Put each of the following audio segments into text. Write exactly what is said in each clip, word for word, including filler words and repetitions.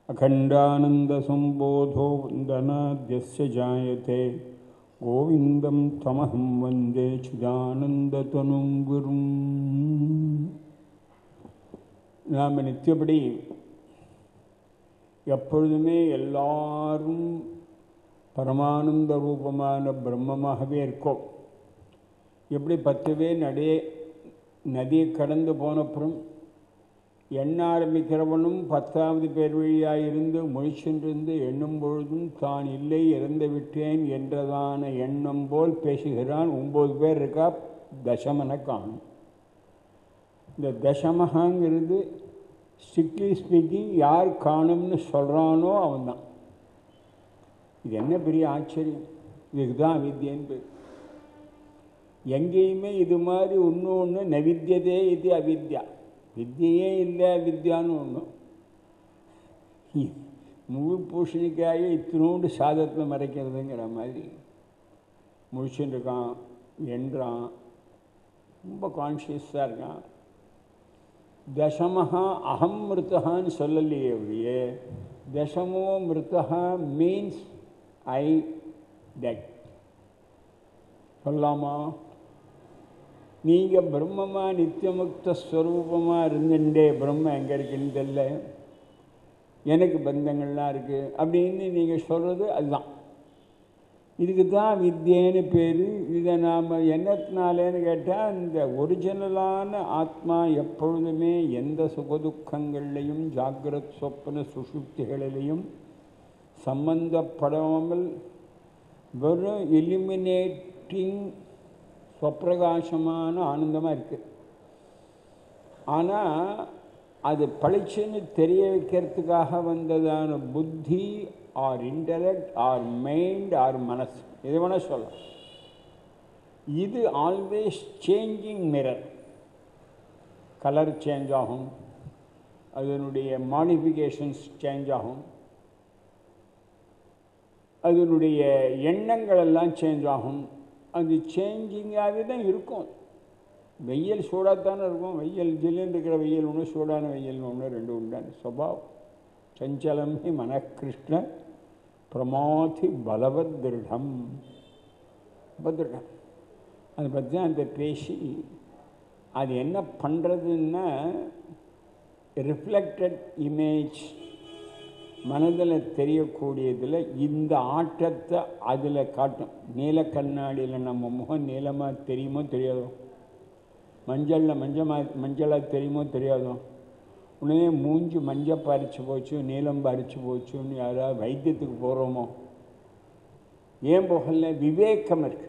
அகண்டானந்தசம்போதோ வந்தனாத்யஸ்ய ஜாயதே கோவிந்தம் தமஹம் வந்தே சிதானந்ததனும் குரும். நாம் நித்தியப்படி எப்பொழுதுமே எல்லாரும் பரமானந்த ரூபமான பிரம்மமாகவே இருக்கோம். எப்படி பத்து பேர் நடையே நதியை கடந்து போனப்புறம் எண்ண ஆரம்பிக்கிறவனும் பத்தாவது பேர் வழியாக இருந்து முழிச்சென்றிருந்து எண்ணும் பொழுதும் தான் இல்லை இறந்து விட்டேன் என்றதான எண்ணம் போல் பேசுகிறான். ஒம்பது பேர் இருக்கா, தசமனை காணும். இந்த தசமகாங்கிறது ஸ்ட்ரிக்ட்லி ஸ்பீக்கிங் யார் காணும்னு சொல்கிறானோ அவன்தான். இது என்ன பெரிய ஆச்சரியம்! இதுக்கு தான் அவித்யன்னு பேர். எங்கேயுமே இது மாதிரி ஒன்று ஒன்று நவித்தியதே இது அவித்யா. வித்தியே இல்லை அவித்யான்னு ஒன்று. முழு பூஷணிக்காயை இத்தினோண்டு சாதத்தில் மறைக்கிறதுங்கிற மாதிரி முழிச்சுட்டு இருக்கான், என்றான், ரொம்ப கான்ஷியஸாக இருக்கான். தசமஹா அகம் மிருத்தகான்னு சொல்லலையே ஒழிய தசமோ மிருத்தகா மீன்ஸ் ஐ டெட் சொல்லலாமா? நீங்கள் பிரம்மமாக நித்தியமுக்த ஸ்வரூபமாக இருந்துட்டே பிரம்ம எங்கே இருக்குன்னு தெரியல, எனக்கு பந்தங்கள்லாம் இருக்குது அப்படின்னு நீங்கள் சொல்கிறது அதுதான். இதுக்கு தான் வித்யேன்னு பேர். இதை நாம் என்னத்தினாலேன்னு கேட்டால், இந்த ஒரிஜினலான ஆத்மா எப்பொழுதுமே எந்த சுகதுக்கங்கள்லையும் ஜாகிரத் சொப்பன சுஷுப்திகளிலையும் சம்பந்தப்படாமல் வெறும் எலிமினேட்டிங் ஸ்வப்பிரகாசமான ஆனந்தமாக இருக்குது. ஆனால் அது பளிச்சுன்னு தெரிய வைக்கிறதுக்காக வந்ததான புத்தி or intellect or mind or மனசு, எது வேணால் சொல்லலாம். இது always changing mirror. Colour change ஆகும், அதனுடைய மாடிஃபிகேஷன்ஸ் சேஞ்ச் ஆகும், அதனுடைய எண்ணங்கள் எல்லாம் சேஞ்ச் ஆகும். அது சேஞ்சிங்காகவே தான் இருக்கும். வெயில் சூடாகத்தானே இருக்கும். வெயில் ஜில்லுன்னு இருக்கிற வெயில் ஒன்று, சூடான வெயில் ஒன்று, ரெண்டு உண்டான சுபாவம். சஞ்சலம் ஹி மனக்கிருஷ்ண பிரமாதி பலவத் திருடம் பத்ருடம். அதை பற்றி தான் அந்த பேசி அது என்ன பண்ணுறதுன்னா, ரிஃப்ளெக்டட் இமேஜ் மனதில் தெரியக்கூடியதில் இந்த ஆட்டத்தை அதில் காட்டும். நீல கண்ணாடியில் நம்ம முகம் நீளமாக தெரியுமோ தெரியாதோ, மஞ்சளில் மஞ்சமாக மஞ்சளாக தெரியுமோ தெரியாதோ, உடனே மூஞ்சி மஞ்சள் பறிச்சு போச்சு, நீளம் பறிச்சு போச்சுன்னு யாராவது வைத்தியத்துக்கு போகிறோமோ? ஏன் போகல? விவேகம் இருக்கு.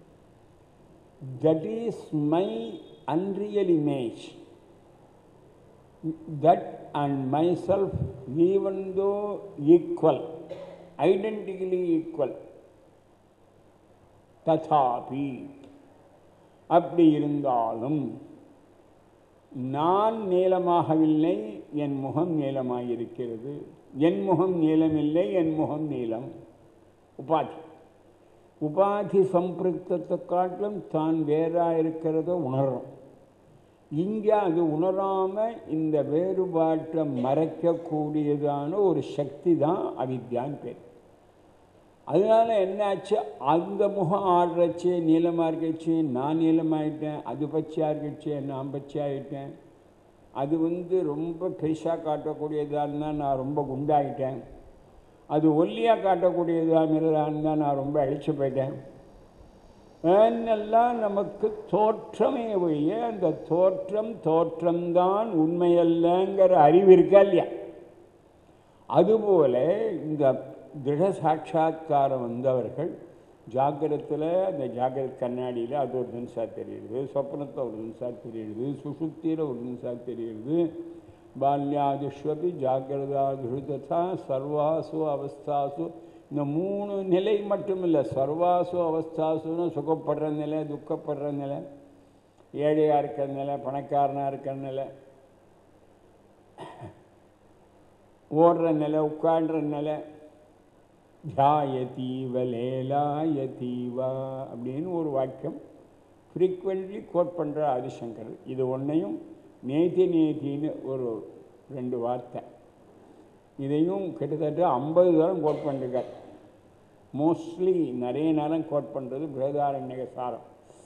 That is my unreal image. That and myself, even though equal, identically equal, ததாபி அப்படி இருந்தாலும் நான் நீளமாகவில்லை, என் முகம் நீளமாயிருக்கிறது. என் முகம் நீளமில்லை, என் முகம் நீளம். உபாதி உபாதி சம்பிருத்தத்தை காட்டிலும் தான் வேறாக இருக்கிறத உணர்றோம். இங்கே அது உணராமல் இந்த வேறுபாட்டை மறைக்கக்கூடியதான ஒரு சக்தி தான் அவித்யான்னு பேர். அதனால் என்னாச்சு, அந்த முகம் ஆடுறச்சு நீளமாக இருக்கச்சு, நான் நீளமாகிட்டேன். அது பச்சையாக இருக்கச்சு, நான் பச்சையாகிட்டேன். அது வந்து ரொம்ப பெருசாக காட்டக்கூடியதாக இருந்தால் நான் ரொம்ப குண்டாகிட்டேன். அது ஒல்லியாக காட்டக்கூடியதாக இருந்தால் நான் ரொம்ப அழிச்சு போயிட்டேன். என்னெல்லாம் நமக்கு தோற்றமே ஒழிய அந்த தோற்றம் தோற்றம்தான் உண்மையல்லங்கிற அறிவு இருக்கா இல்லையா? அதுபோல இந்த திட சாட்சா்காரம் வந்தவர்கள் ஜாகிரத்தில், அந்த ஜாகிரத் கண்ணாடியில் அது ஒரு நிமிஷா தெரியுது, சொப்னத்தில் ஒரு நிமிஷா தெரியுது, சுசுப்தியில் ஒரு நிமிஷா தெரியுது. பால்யாதிஷ்வபி ஜாகிரதாதிருதா சர்வாசு அவஸ்தாசு, இந்த மூணு நிலை மட்டும் இல்லை, சர்வாசு அவஸ்தாசுன்னு சுகப்படுற நிலை, துக்கப்படுற நிலை, ஏழையாக இருக்கிற நிலை, பணக்காரனாக இருக்கிற நிலை, ஓடுற நிலை, உட்காடுற நிலை, தியாயதீவ லேலாயதீவா அப்படின்னு ஒரு வாக்கியம் ஃப்ரீக்வெண்ட்லி கோட் பண்ணுற ஆதிசங்கர். இது ஒன்றையும் நேதி நேத்தின்னு ஒரு ரெண்டு வார்த்தை. இதையும் கிட்டத்தட்ட ஐம்பது தரம் கோட் பண்ணிருக்கார். மோஸ்ட்லி நிறைய நேரம் கோட் பண்ணுறது பிரகதாரண்யக சாரம்.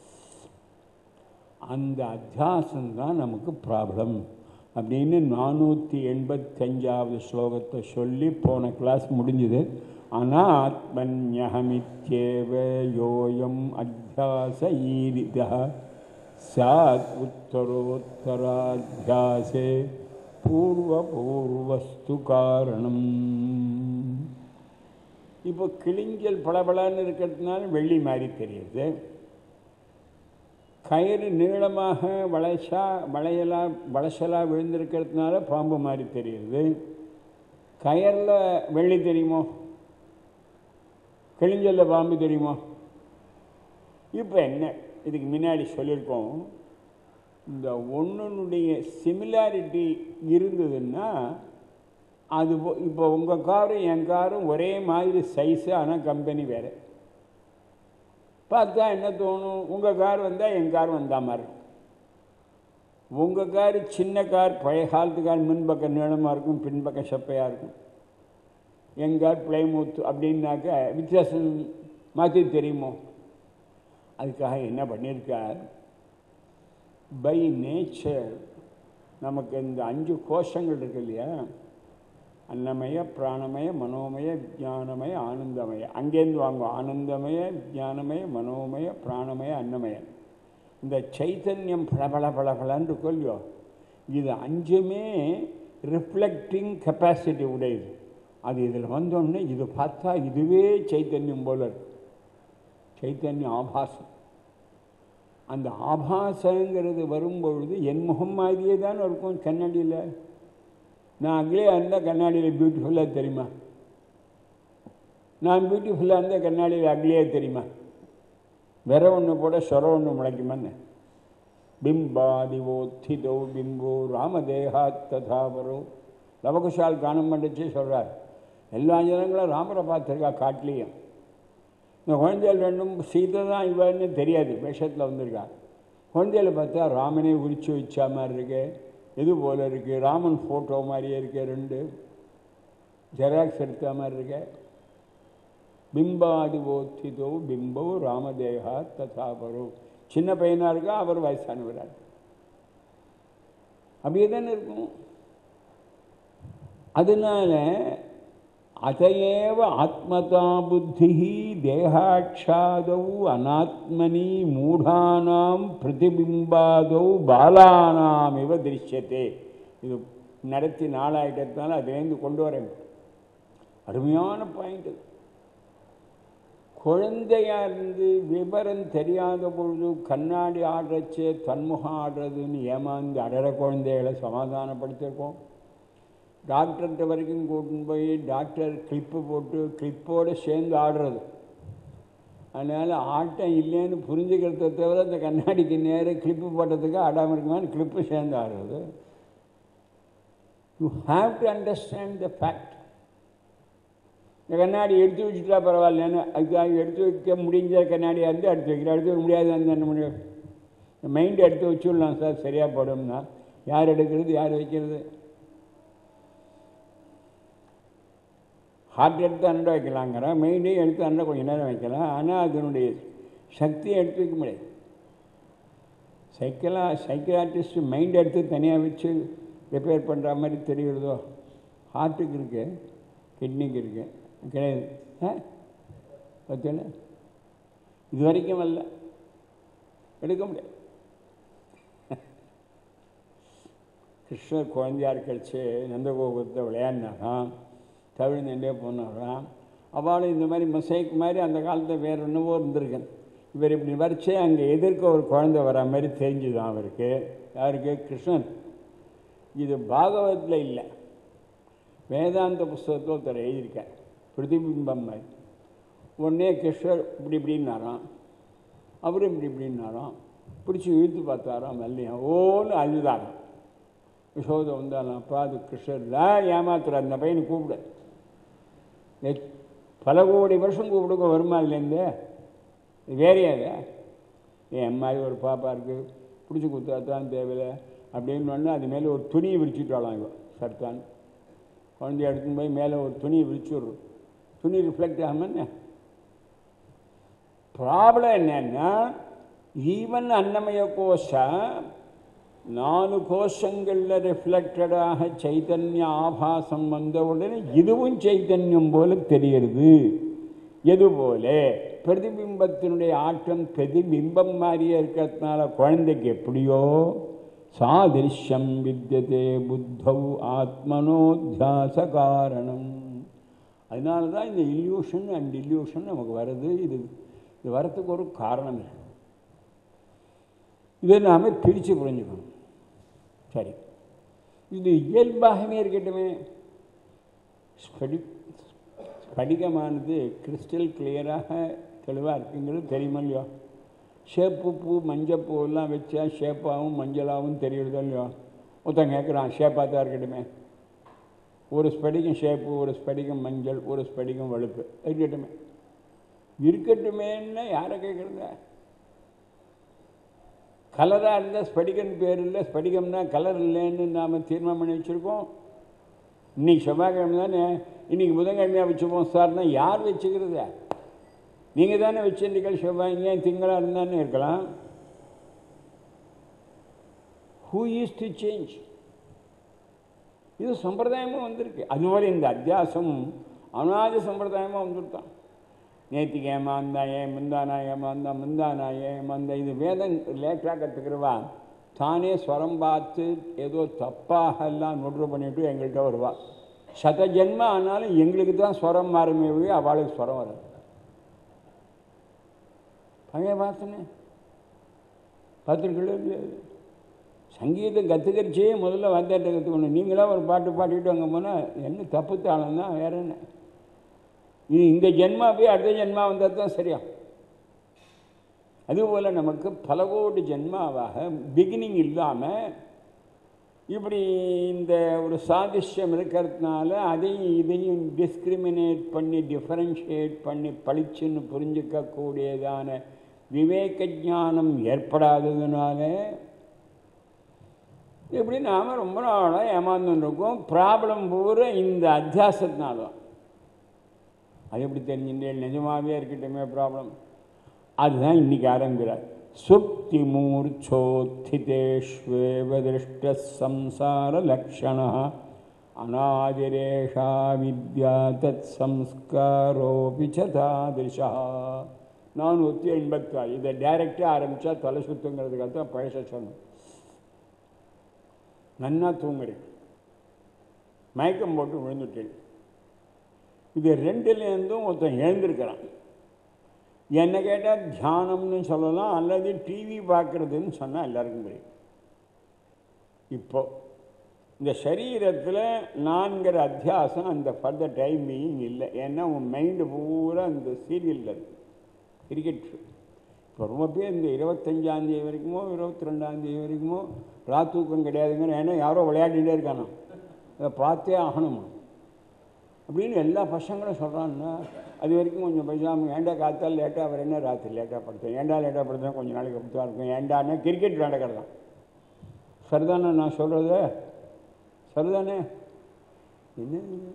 அந்த அத்தியாசம்தான் நமக்கு ப்ராப்ளம் அப்படின்னு நானூற்றி எண்பத்தஞ்சாவது ஸ்லோகத்தை சொல்லி போன கிளாஸ் முடிஞ்சுது. ஆனால் ஆத்மன்யஹமித்யேவ யோயம் அத்தியாச ஈரிதா சாத் உத்தரோத்தராத்தியாசே பூர்வ பூர்வஸ்து காரணம். இப்போ கிளிஞ்சல் பளபளன்னு இருக்கிறதுனால வெள்ளி மாதிரி தெரியுது. கயிறு நீளமாக வளைச்சா வளையலா வளைச்சலாக விழுந்திருக்கிறதுனால பாம்பு மாதிரி தெரியுது. கயரில் வெள்ளி தெரியுமோ, கிழிஞ்சலில் பாம்பு தெரியுமோ? இப்போ என்ன, இதுக்கு முன்னாடி சொல்லியிருக்கோம், இந்த ஒன்றுனுடைய சிமிலாரிட்டி இருந்ததுன்னா அது இப்போ உங்கள் காரும் என் காரும் ஒரே மாதிரி சைஸு, ஆனால் கம்பெனி வேறு. பார்த்தா என்ன தோணும், உங்கள் கார் வந்தால் என் கார் வந்தா மாதிரி. உங்கள் கார் சின்ன கார், பழைய காலத்து கார், முன்பக்கம் நீளமாக இருக்கும், பின்பக்கம் சப்பையாக இருக்கும். என் கார் பிளைமூத் அப்படின்னாக்க வித்தியாசம் மாற்றி தெரியுமோ? அதுக்காக என்ன பண்ணியிருக்கார், பை நேச்சர் நமக்கு இந்த அஞ்சு கோஷங்கள் இருக்கு இல்லையா, அன்னமய பிராணமய மனோமய விஜானமய ஆனந்தமய. அங்கேருந்து வாங்குவோம், ஆனந்தமய விஜானமய மனோமய பிராணமய அன்னமய. இந்த சைத்தன்யம் பளபள பளபளன்னு கொள்ளியோ, இது அஞ்சுமே ரிஃப்ளெக்டிங் கெப்பாசிட்டி உடையது. அது இதில் வந்தோடனே இது பார்த்தா இதுவே சைத்தன்யம் போல இருக்கு, சைத்தன்ய ஆபாசம். அந்த ஆபாசங்கிறது வரும்பொழுது என் முகம் மாதிரியே தான் இருக்கும் கண்ணாடியில். நான் அங்கேயே இருந்தால் கண்ணாடியில் பியூட்டிஃபுல்லாக தெரியுமா? நான் பியூட்டிஃபுல்லாக இருந்தால் கண்ணாடியில் அங்கேயே தெரியுமா? வேற ஒன்று போட சொர ஒன்று முளைக்குமான்னு. பிம்பாதிவோத்திதோ பிம்போ ராமதேகாத் ததாபரோ. லவகுஷால் காணம் பண்ணிச்சு சொல்கிறார். எல்லா ஜனங்களும் ராமரை பார்த்துருக்கா காட்டிலையும். இந்த குழந்தைகள் ரெண்டும் சீதை தான் இவன்னு தெரியாது, வேஷத்தில் வந்திருக்கா. குழந்தைகளை பார்த்தா ராமனே உரிச்சு வச்சா மாதிரி இருக்கு, இது போல் இருக்குது, ராமன் ஃபோட்டோ மாதிரியே இருக்கு, ரெண்டு ஜெராக்ஸ் எடுத்த மாதிரி இருக்கு. பிம்பாதிவோத்திதோ பிம்போ ராமதேகா ததாபரோ. சின்ன பையனாக இருக்கா, அவர் வயசானவரார். அப்படியே தானே இருக்கும். அதனால அதையேவ ஆத்மதா புத்தி தேகாட்சாதௌ அநாத்மனி மூடானாம் பிரதிபிம்பாதௌ பாலானாம் இவ திருஷ்யத்தே. இது நடத்தி நாளாயிட்டதுனால அதுலேருந்து கொண்டு வரேன். அருமையான பாயிண்ட். குழந்தையா இருந்து விவரம் தெரியாத பொழுது கண்ணாடி ஆடுறச்சே தன்முகம் ஆடுறதுன்னு ஏமாந்து அடற குழந்தைகளை சமாதானப்படுத்திருக்கோம். டாக்டர்கிட்ட வரைக்கும் கூட்டின்னு போய் டாக்டர் கிளிப்பு போட்டு கிளிப்போடு சேர்ந்து ஆடுறது. அதனால் ஆட்டம் இல்லைன்னு புரிஞ்சுக்கிறத தவிர இந்த கண்ணாடிக்கு நேரம் கிளிப்பு போட்டதுக்கு ஆடாமல் இருக்குமான்னு கிளிப்பு சேர்ந்து ஆடுறது. You have to understand the fact. இந்த கண்ணாடி எடுத்து வச்சுட்டா பரவாயில்லன்னு, அதுக்காக எடுத்து வைக்க முடிஞ்ச கண்ணாடியாக இருந்து எடுத்து வைக்கிறேன், எடுத்து வைக்க முடியாது என்ன முடியும். மைண்டு எடுத்து வச்சுடலாம் சார், சரியாக போடும்னா யார் எடுக்கிறது யார் வைக்கிறது? ஹார்ட் எடுத்து அண்டை வைக்கலாங்கிற, மெயின்டையும் எடுத்து அண்டை கொஞ்சம் நேரம் வைக்கலாம். ஆனால் அதனுடைய சக்தியை எடுத்து வைக்க முடியாது. சைக்கிளா சைக்கிளாட்டிஸ்ட் மைண்ட் எடுத்து தனியாக வச்சு ரிப்பேர் பண்ணுற மாதிரி தெரிகிறதோ? ஹார்ட்டுக்கு இருக்கு, கிட்னிக்கு இருக்கு, கிடையாது. பார்த்தீங்களா, இது வரைக்கும் வரல, எடுக்க முடியாது. கிருஷ்ணர் குழந்தையார் கழிச்சு நந்தகோபுரத்தை விளையாடினாராம், தவிழ்ந்துட்டே போனாராம். அவளும் இந்த மாதிரி மொசைக் மாதிரி அந்த காலத்தில் வேறு என்னவோ இருந்திருக்கேன். இவர் இப்படி வரைச்சே அங்கே எதிர்க்க ஒரு குழந்தை வர மாதிரி தெரிஞ்சுதான் அவருக்கு. யாருக்கு? கிருஷ்ணன். இது பாகவத்தில் இல்லை, வேதாந்த புஸ்தகத்தில் ஒருத்தர் எழுதியிருக்கேன், பிரதிபிம்பம் மாதிரி. உடனே கிருஷ்ணர் இப்படி இப்படின்னாராம், அவரும் இப்படி இப்படின்னாராம், பிடிச்சி இழுத்து பார்த்தாராம், மல்லியா ஓன்னு அழுதாராம். யசோதை வந்தாலும், அப்பா அது கிருஷ்ணர் தான் ஏமாத்துற, அந்த பையனை கூப்பிடு, பல கோடி வருஷம் கூப்பிடுங்க வருமா இல்லைந்து வேறையாத என் மாதிரி ஒரு பாப்பா இருக்குது, பிடிச்சி கொடுத்தாத்தான் தேவையில்லை அப்படின்னு ஒன்று அது மேலே ஒரு துணியை விரிச்சுட்டாலாம் இவன் சர்த்தான். குழந்தைய எடுத்துன்னு போய் மேலே ஒரு துணியை விரிச்சுடுறோம், துணி ரிஃப்ளெக்ட் ஆகாம என்ன ப்ராப்ளம் என்னன்னா, ஈவன் அன்னமய கோஷம் நாலு கோஷங்களில் ரிஃப்ளெக்டடாக சைத்தன்ய ஆபாசம் வந்த உடனே இதுவும் சைத்தன்யம் போல தெரிகிறது. எதுபோல பிரதிபிம்பத்தினுடைய ஆட்டம் பிரதிபிம்பம் மாதிரியே இருக்கிறதுனால குழந்தைக்கு எப்படியோ சாதிருஷ்யம் வித்யதே புத்தௌ ஆத்மனோத்தியாச காரணம். அதனால தான் இந்த இல்யூஷன் அண்ட் இல்யூஷன் நமக்கு வருது. இது இது வரத்துக்கு ஒரு காரணம் இல்லை. இதை நாம் பிரித்து புரிஞ்சுக்கணும். சரி, இது இயல்பாகவே இருக்கட்டுமே. ஸ்படி ஸ்படிகமானது கிறிஸ்டல் கிளியராக தெளிவாக இருக்குங்கிறது தெரியுமா இல்லையோ? ஷேப்பு பூ மஞ்சள் பூவெல்லாம் வச்சா ஷேப்பாகவும் மஞ்சளாகவும் தெரியுறதோ இல்லையோ? ஒருத்தன் கேட்குறான், ஷேப்பாக தான் இருக்கட்டுமே. ஒரு ஸ்படிகம் ஷேப்பு, ஒரு ஸ்படிகம் மஞ்சள், ஒரு ஸ்படிகம் வழுப்பு இருக்கட்டுமே. இருக்கட்டுமேன்னா யாரை கேட்குறத? கலராக இருந்தால் ஸ்படிகன் பேர் இல்லை, ஸ்படிகம்னா கலர் இல்லைன்னு நாம் தீர்மானம் பண்ணி வச்சுருக்கோம். இன்றைக்கி செவ்வாய்க்கிழமை தானே, இன்றைக்கி புதன்கிழமையாக வச்சுப்போம் சார்னா யார் வச்சுக்கிறத? நீங்கள் தானே வச்சுருந்தீர்கள். செவ்வாய் ஏன் திங்களாக இருந்தானே இருக்கலாம். Who is to change? இது சம்பிரதாயமும் வந்திருக்கு. அதுவரை இந்த அத்தியாசமும் அனாதி சம்பிரதாயமாக வந்துருத்தான். நேற்றுக்கு ஏமாந்தா ஏன் முந்தானா ஏமாந்தா முந்தானா ஏமாந்தா. இது வேதம் லேட்டாக கற்றுக்கிறவா தானே ஸ்வரம் பார்த்து ஏதோ தப்பாக எல்லாம் நொட்ரு பண்ணிவிட்டு எங்கள்கிட்ட வருவா. சத ஜென்மம் ஆனாலும் எங்களுக்கு தான் ஸ்வரம் மாறுமே, அவளுக்கு ஸ்வரம் வராது. பழைய பார்த்தனே பார்த்துருக்கல. சங்கீதம் கற்றுக்கிறச்சே முதல்ல வாத்தியார்ட்ட கற்றுக்கணும். நீங்களாம் ஒரு பாட்டு பாடிட்டு அங்கே போனால் என்ன தப்பு தாளம் தான், வேற என்ன. இது இந்த ஜென்மா போய் அடுத்த ஜென்மா வந்தால் தான் சரியா. அதுபோல் நமக்கு பல கோடி ஜென்மாவாக பிகினிங் இல்லாமல் இப்படி இந்த ஒரு சாதிஷ்யம் இருக்கிறதுனால அதையும் இதையும் டிஸ்கிரிமினேட் பண்ணி டிஃபரன்ஷியேட் பண்ணி பளிச்சுன்னு புரிஞ்சிக்கக்கூடியதான விவேக ஞானம் ஏற்படாததுனால இப்படி நாம் ரொம்ப நாளாக ஏமாந்துருக்கோம். ப்ராப்ளம் பூரா இந்த அத்தியாசத்தினால்தான். அது எப்படி தெரிஞ்சுட்டேன்? நிஜமாகவே இருக்கட்டுமே ப்ராப்ளம். அதுதான் இன்னைக்கு ஆரம்பிக்கிறார். சுப்தி மூர்ச்சோத்திதேஷ்வேவ திருஷ்ட சம்சார லக்ஷண அநாதிரேஷா வித்யா தத் சம்ஸ்காரோபி ச தாதிருஷா. நானூற்றி எண்பத்தாறு. இதை டைரக்டாக ஆரம்பித்தா தலை சுத்தங்கிறதுக்காக தான் பழச சொன்னேன். நன்னா தூங்குறேன், மயக்கம் போட்டு விழுந்துட்டேன். இது ரெண்டுலேருந்தும் ஒருத்தன் எழுந்திருக்கிறான். என்ன கேட்டால் தியானம்னு சொல்லலாம், அல்லது டிவி பார்க்குறதுன்னு சொன்னால் எல்லாருக்கும் தெரியும். இப்போ இந்த சரீரத்தில் நான்கிற அத்தியாசம் அந்த ஃபர்தர் டைம் பீயிங் இல்லை. ஏன்னா உன் மைண்டு பூரா அந்த சீரியலில் இருக்குது. கிரிக்கெட் இப்போ ரொம்ப பேர் இந்த இருபத்தஞ்சாந்தேதி வரைக்குமோ இருபத்தி ரெண்டாந்தேதி வரைக்குமோ ராத்தூக்கம் கிடையாதுங்க. ஏன்னா யாரோ விளையாடிகிட்டே இருக்கானோ, அதை பார்த்தே ஆகணுமா அப்படின்னு எல்லா பசங்களும் சொல்கிறான்னா, அது வரைக்கும் கொஞ்சம் பேசாமல் ஏண்டா காத்தால் லேட்டாக வர என்ன ராத்திரி லேட்டாக படுத்தேன், ஏண்டா லேட்டாக படுத்தேன் கொஞ்சம் நாளைக்கு அப்படி தான் இருக்கும். ஏண்டான்னா கிரிக்கெட் விளையாடுறது தான். சரிதானே நான் சொல்கிறது? சரிதானே? என்ன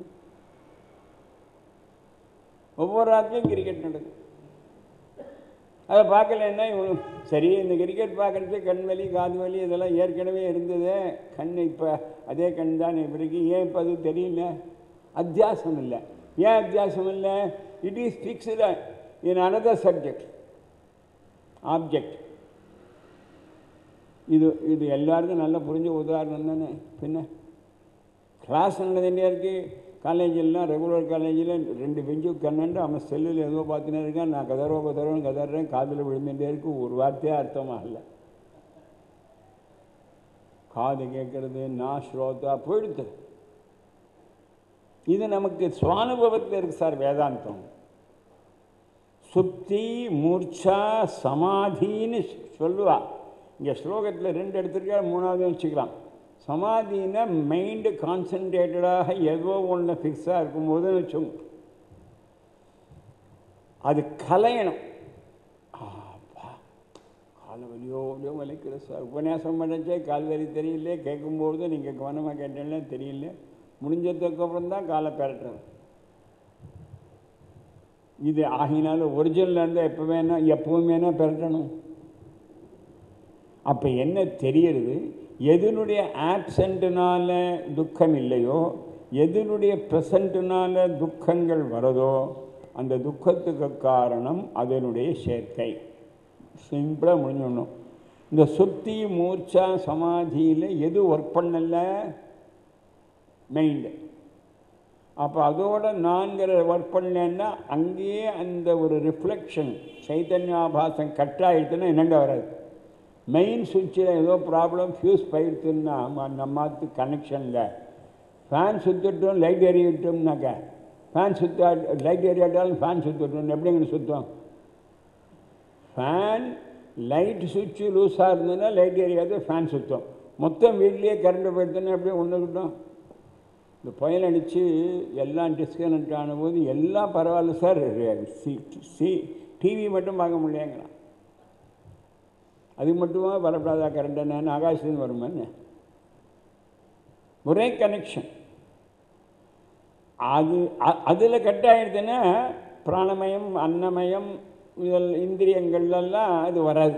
ஒவ்வொரு ராத்திரியும் கிரிக்கெட் நடக்குது. அதை பார்க்கலன்னா இவனும் சரி. இந்த கிரிக்கெட் பார்க்குறது கண் வலி காது வலி இதெல்லாம் ஏற்கனவே இருந்தது. கண் இப்போ அதே கண் தான் இப்படிக்கு. ஏன் இப்போ அது தெரியல? அத்தியாசம் இல்லை. ஏன் அத்தியாசம் இல்லை? It is fixed in another subject object. இது இது எல்லாருக்கும் நல்லா புரிஞ்ச உதாரணம் தானே. பின்ன கிளாஸ் நடந்துகிட்டே இருக்குது. காலேஜெல்லாம் ரெகுலர் காலேஜில் ரெண்டு பெஞ்சு கண்ணண்டு அவன் செல்லில் ஏதோ பார்த்துனே இருக்கான். நான் கதறோ கதறோன்னு கதறேன், காதில் விழுந்துகிட்டே இருக்கு. ஒரு வார்த்தையாக அர்த்தமாகல. காது கேட்கறது நான் ஸ்ரோதா போயிடுத்து. இது நமக்கு சுவானுபவத்தில் இருக்கு சார் வேதாந்தம். சுப்தி மூர்ச்சா சமாதின்னு சொல்லுவா. இங்கே ஸ்லோகத்தில் ரெண்டு எடுத்துருக்கா, மூணாவது வச்சுக்கலாம். சமாதினா மைண்டு கான்சன்ட்ரேட்டடாக ஏதோ ஒன்று ஃபிக்ஸாக இருக்கும்போது வச்சோம் அது கலையணும். கால் வலியோ வலியோ வலிக்கிற சார் உபன்யாசம் பண்ணச்சே கால் வலி தெரியல, கேட்கும்போது நீங்கள் கவனமாக கேட்டேன்னா தெரியல. முடிஞ்சதுக்கப்புறம் தான் காலை பெறட்டுறது. இது ஆகினால ஒரிஜினல் இருந்தால் எப்போ வேணா எப்பவுமேனா பெறட்டணும். அப்போ என்ன தெரியுது, எதனுடைய ஆப்சண்ட்னால துக்கம் இல்லையோ, எதனுடைய ப்ரெசண்ட்னால துக்கங்கள் வருதோ, அந்த துக்கத்துக்கு காரணம் அதனுடைய சேர்க்கை. சிம்பிளாக முடிஞ்சிடணும். இந்த சுத்தி மூர்ச்சா சமாதியில் எது ஒர்க் பண்ணல? மைண்டு. அப்போ அதோட நான்கிற ஒர்க் பண்ணலன்னா அங்கேயே அந்த ஒரு ரிஃப்ளெக்ஷன் சைத்தன்யாபாசம் கட்டாயிடுச்சுன்னா என்னென்ன வராது. மெயின் சுவிட்சில் ஏதோ ப்ராப்ளம் ஃபியூஸ் போயிடுச்சுன்னா நம்மாத்து கனெக்ஷனில் ஃபேன் சுற்றிட்டோம் லைட் எறிவிட்டோம்னாக்கா ஃபேன் சுற்றா லைட் எறியாட்டாலும் ஃபேன் சுற்றிட்டோம் எப்படிங்க சுத்தம்? ஃபேன் லைட் சுவிட்சு லூஸாக இருந்ததுன்னா லைட் எரியாது, ஃபேன் சுத்தம். மொத்தம் வீட்லேயே கரண்ட் போயிடுச்சுன்னா எப்படியும் ஒன்றுக்கிட்டோம். இந்த புயல் அடித்து எல்லாம் டிஸ்கனெக்ட் ஆனபோது எல்லாம் பரவாயில்ல சார், சி சி டிவி மட்டும் பார்க்க முடியலைங்கிறான். அது மட்டுமா வரப்படாதா கரண்ட் என்னன்னு ஆகாசத்துலேருந்து வருமான்னு? ஒரே கனெக்ஷன். அது அதில் கட் ஆகிடுதுன்னா பிராணமயம் அன்னமயம் இதில் இந்திரியங்கள்லாம் அது வராது.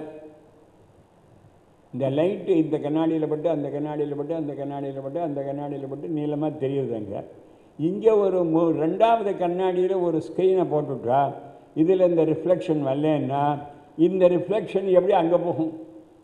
இந்த லைட்டு இந்த கண்ணாடியில் பட்டு அந்த கண்ணாடியில் பட்டு அந்த கண்ணாடியில் பட்டு அந்த கண்ணாடியில் பட்டு நீளமாக தெரியுதுங்க. இங்கே ஒரு மு ரெண்டாவது கண்ணாடியில் ஒரு ஸ்க்ரீனை போட்டுவிட்டா இதில் இந்த ரிஃப்ளெக்ஷன் வரலன்னா இந்த ரிஃப்ளெக்ஷன் எப்படி அங்கே போகும்?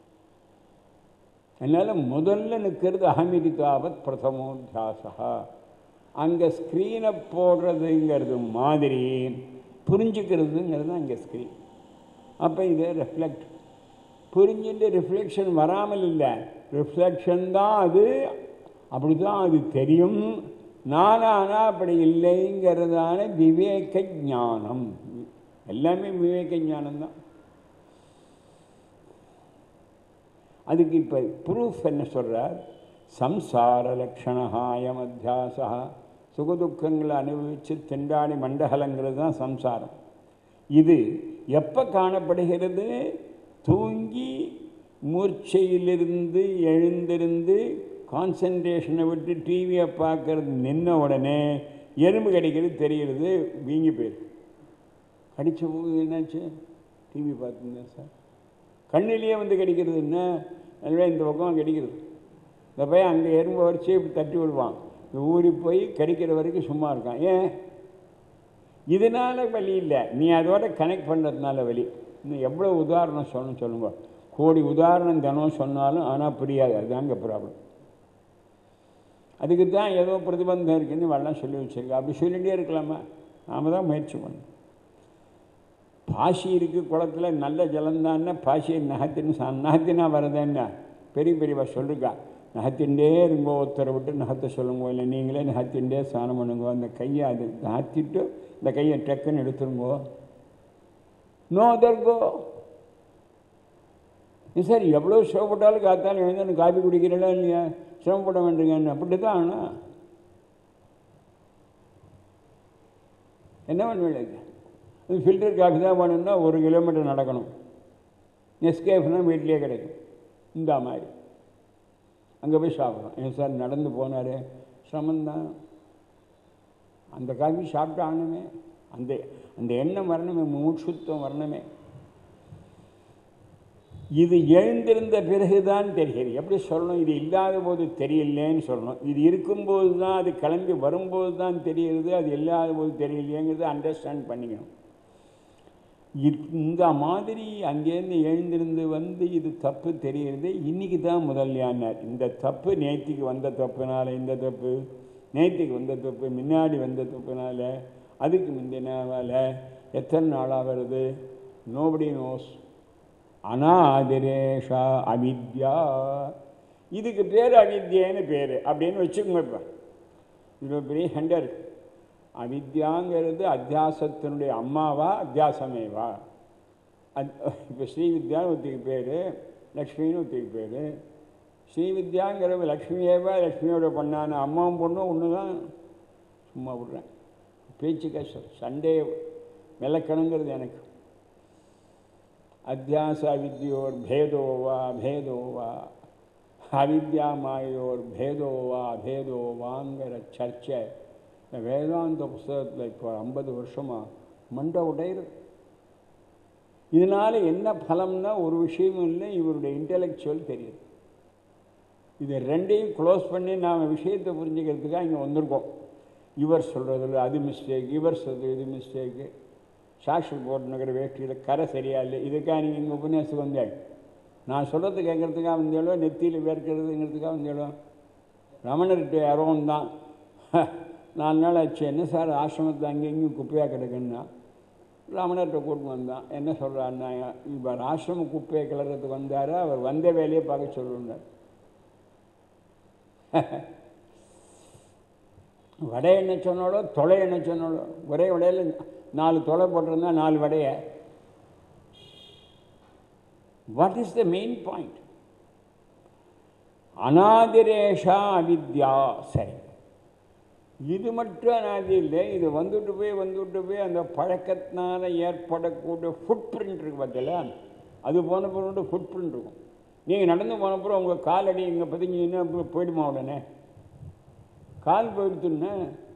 அதனால் முதல்ல நிற்கிறது அகமிதிதாவத் பிரதமோத்தியாசா. அங்கே ஸ்க்ரீனை போடுறதுங்கிறது மாதிரி புரிஞ்சுக்கிறதுங்கிறது அங்கே ஸ்க்ரீன். அப்போ இதை ரிஃப்ளெக்ட் புரிஞ்சுட்டு ரிஃப்ளெக்ஷன் வராமல் இல்லை, ரிஃப்ளெக்ஷன் தான் அது, அப்படி தான் அது தெரியும். நானானா அப்படி இல்லைங்கிறதான விவேக ஞானம். எல்லாமே விவேக ஞானம்தான். அதுக்கு இப்போ ப்ரூஃப் என்ன சொல்கிறார்? சம்சார லக்ஷணாயம் அத்தியாசா. சுகதுக்கங்களை அனுபவித்து திண்டாடி மண்டகலங்கிறது தான் சம்சாரம். இது எப்போ காணப்படுகிறது? தூங்கி மூர்ச்சையிலிருந்து எழுந்திருந்து கான்சன்ட்ரேஷனை விட்டு டிவியை பார்க்கறது நின்ன உடனே எறும்பு கடிக்கிறது தெரிகிறது, வீங்கி போயிருக்கு. கடித்த போது என்னாச்சு? டிவி பார்த்துருந்தேன் சார், கண்ணிலேயே வந்து கடிக்கிறது. என்ன நல்லா இந்த பக்கம் கடிக்கிறது. இந்த பையன் அங்கே எறும்பு வரிச்சு இப்படி தட்டி விடுவான், ஊறி போய் கடிக்கிற வரைக்கும் சும்மா இருக்கான். ஏன்? இதனால் வலி இல்லை, நீ அதோட கனெக்ட் பண்ணுறதுனால வலி. இன்னும் எவ்வளோ உதாரணம் சொல்லணும் சொல்லுங்க. கோடி உதாரணம் தினம் சொன்னாலும் ஆனால் புரியாது. அதுதாங்க ப்ராப்ளம். அதுக்கு தான் ஏதோ பிரதிபந்தம் இருக்குன்னு வரலாம் சொல்லி வச்சுருக்கா. அப்படி சொல்லிகிட்டே இருக்கலாமா? நாம் தான் முயற்சி பண்ணணும். பாசி இருக்குது குளத்தில், நல்ல ஜலந்தான்னா பாசியை நகத்தின்னு சா நகத்தினா வரதேன்னா பெரிய பெரியவா சொல்லிருக்கா. நகத்தின்ண்டே இருங்கோ, ஒருத்தரை விட்டு நகத்தை சொல்லுங்கோ, இல்லை நீங்களே நகத்தின்ண்டே ஸ்நானம் பண்ணுங்கோ. அந்த கையை அது நகத்திட்டு இந்த கையை டக்குன்னு எடுத்துருங்கோ. நோ அதர்கோ. சார் எவ்வளோ சிரமப்பட்டாலும் காத்தாலும் எழுந்து காப்பி குடிக்கிறீங்களா இல்லையா? சிரமப்பட வேண்டுங்கன்னு அப்படி தான். ஆனால் என்ன பண்ணுவீங்க? இது ஃபில்டர் காஃபி தான் வேணும்னா ஒரு கிலோமீட்டர் நடக்கணும். நெஸ்கேஃப்னா வீட்லேயே கிடைக்கும். இந்த மாதிரி அங்கே போய் சாப்பிட்றோம். ஏன் சார் நடந்து போனார்? சிரமந்தான். அந்த காஃபி சாப்பிட்டு ஆகணுமே, அந்த அந்த எண்ணம் வரணுமே, மூச்சுத்தம் வரணுமே. இது எழுந்திருந்த பிறகுதான் தெரிகிறது. எப்படி சொல்லணும்? இது இல்லாத போது தெரியலேன்னு சொல்லணும். இது இருக்கும்போது தான், அது கிளம்பி வரும்போது தான் தெரிகிறது. அது இல்லாத போது தெரியலையேங்கிறத அண்டர்ஸ்டாண்ட் பண்ணிக்கணும். இந்த மாதிரி அங்கேருந்து எழுந்திருந்து வந்து இது தப்பு தெரிகிறது. இன்றைக்கி தான் முதல்யானார். இந்த தப்பு நேற்றுக்கு வந்த தப்புனால, இந்த தப்பு நேற்றுக்கு வந்த தப்பு முன்னாடி வந்த தப்புனால, அதுக்கு முந்தினால எத்தனை நாளாக வருது? Nobody nose. அனாதிரேஷா அவித்யா. இதுக்கு பேர் அவித்யன்னு பேர் அப்படின்னு வச்சுக்கோங்க. இப்போ இது பெரிய ஹண்டர். அவித்யாங்கிறது அத்தியாசத்தினுடைய அம்மாவா அத்தியாசமேவா? அத் இப்போ ஸ்ரீவித்யான்னு ஒருத்திக்கு பேர், லக்ஷ்மின்னு ஒருத்திக்கு பேர். ஸ்ரீவித்யாங்கிற லக்ஷ்மியேவா லக்ஷ்மியோட பண்ணான அம்மாவும் பொண்ணும் ஒன்று தான். சும்மா விட்றேன், பேச்சுக்க சண்டே விளக்கணுங்கிறது எனக்கு. அத்தியாச அவித்யோர் பேதோவா பேதோவா அவித்யா மாயோர் பேதோவா அபேதோவாங்கிற சர்ச்சை இந்த வேதாந்த புஸ்தகத்தில் இப்போ ஐம்பது வருஷமாக மண்டை உடையிறது. இதனால் என்ன பலம்னா ஒரு விஷயமும் இல்லை, இவருடைய இன்டெலெக்சுவல் தெரியுது. இது ரெண்டையும் க்ளோஸ் பண்ணி நாம் விஷயத்தை புரிஞ்சுக்கிறதுக்காக இங்கே வந்திருக்கோம். இவர் சொல்கிறதுல அது மிஸ்டேக், இவர் சொல்கிறது இது மிஸ்டேக்கு, சாஷல் போட்டுனுக்கிற வேஷ்டியில் கரை சரியா இல்லை, இதுக்காக நீங்கள் இங்கே உபன்யாசத்துக்கு வந்தாங்க. நான் சொல்கிறது கேட்குறதுக்காக வந்தாலோ, நெத்தியில் வேர்க்கிறதுங்கிறதுக்காக வந்தாலோ. ரமணர்கிட்ட யாரோன்னு தான் நாலு நாள் ஆச்சு, என்ன சார் ஆசிரமத்தில் அங்கே இங்கேயும் குப்பையாக கிடக்குன்னா ரமணர்கிட்ட கூட்டு வந்தான். என்ன சொல்கிறாருன்னா, இவர் ஆசிரம குப்பையை கிளறதுக்கு வந்தார், அவர் வந்த வேலையை பார்க்க சொல்லுன்னார். வடை என்ன சொன்னாலோ தொலை என்ன சொன்னாலோ, ஒரே வடையில் நாலு தொலை போட்டிருந்தா நாலு வடையை. What is the main point? அநாதிரேஷா அவித்யா. சரி, இது மட்டும் அனாதி இல்லை, இது வந்துட்டு போய் வந்துட்டு போய் அந்த பழக்கத்தினால ஏற்படக்கூடிய ஃபுட் பிரிண்ட் இருக்கு பார்த்தல, அது போன பிறகு ஃபுட் பிரிண்ட் இருக்கும். நீங்கள் நடந்து போன பிறகு உங்கள் காலடி இங்கே பதிஞ்சிங்கன்னா போயிடுமா உடனே? கால் போயிடுத்துன்னா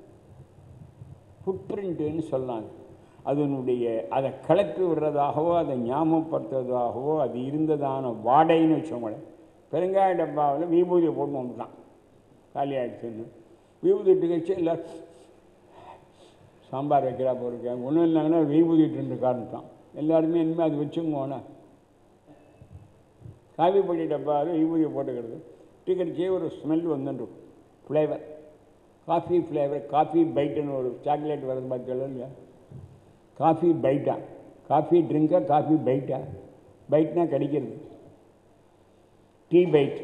ஃபுட் பிரிண்ட்டுன்னு சொல்லாங்க. அதனுடைய அதை கிளப்பி விடுறதாகவோ அதை ஞாபகப்படுத்துறதாகவோ அது இருந்ததான வாடைன்னு வச்சோங்களேன். பெருங்காய டப்பாவில் விபூதியை போட்டு வந்துட்டான், காலி ஆகிடுச்சுன்னு. விபூதிட்டு கழிச்சு எல்லோரும் சாம்பார் வைக்கிறா போயிருக்கேன், ஒன்றும் இல்லைங்கன்னா விபூதிட்டு காரணத்தான் எல்லாருமே இனிமேல் அது வச்சுங்கோண்ணா. காஃபி பொடி டப்பாவில் விபூதியை போட்டுக்கிறது டீக்கடிச்சே ஒரு ஸ்மெல் வந்துருக்கும், ஃப்ளேவர், காஃபி ஃப்ளேவர். காஃபி பைட்டுன்னு ஒரு சாக்லேட் வருது பார்த்தீங்களா இல்லையா? காஃபி பைட்டா, காஃபி ட்ரிங்கா, காஃபி பைட்டா. பைட்னா கடிக்கிறது, டீ பைட்.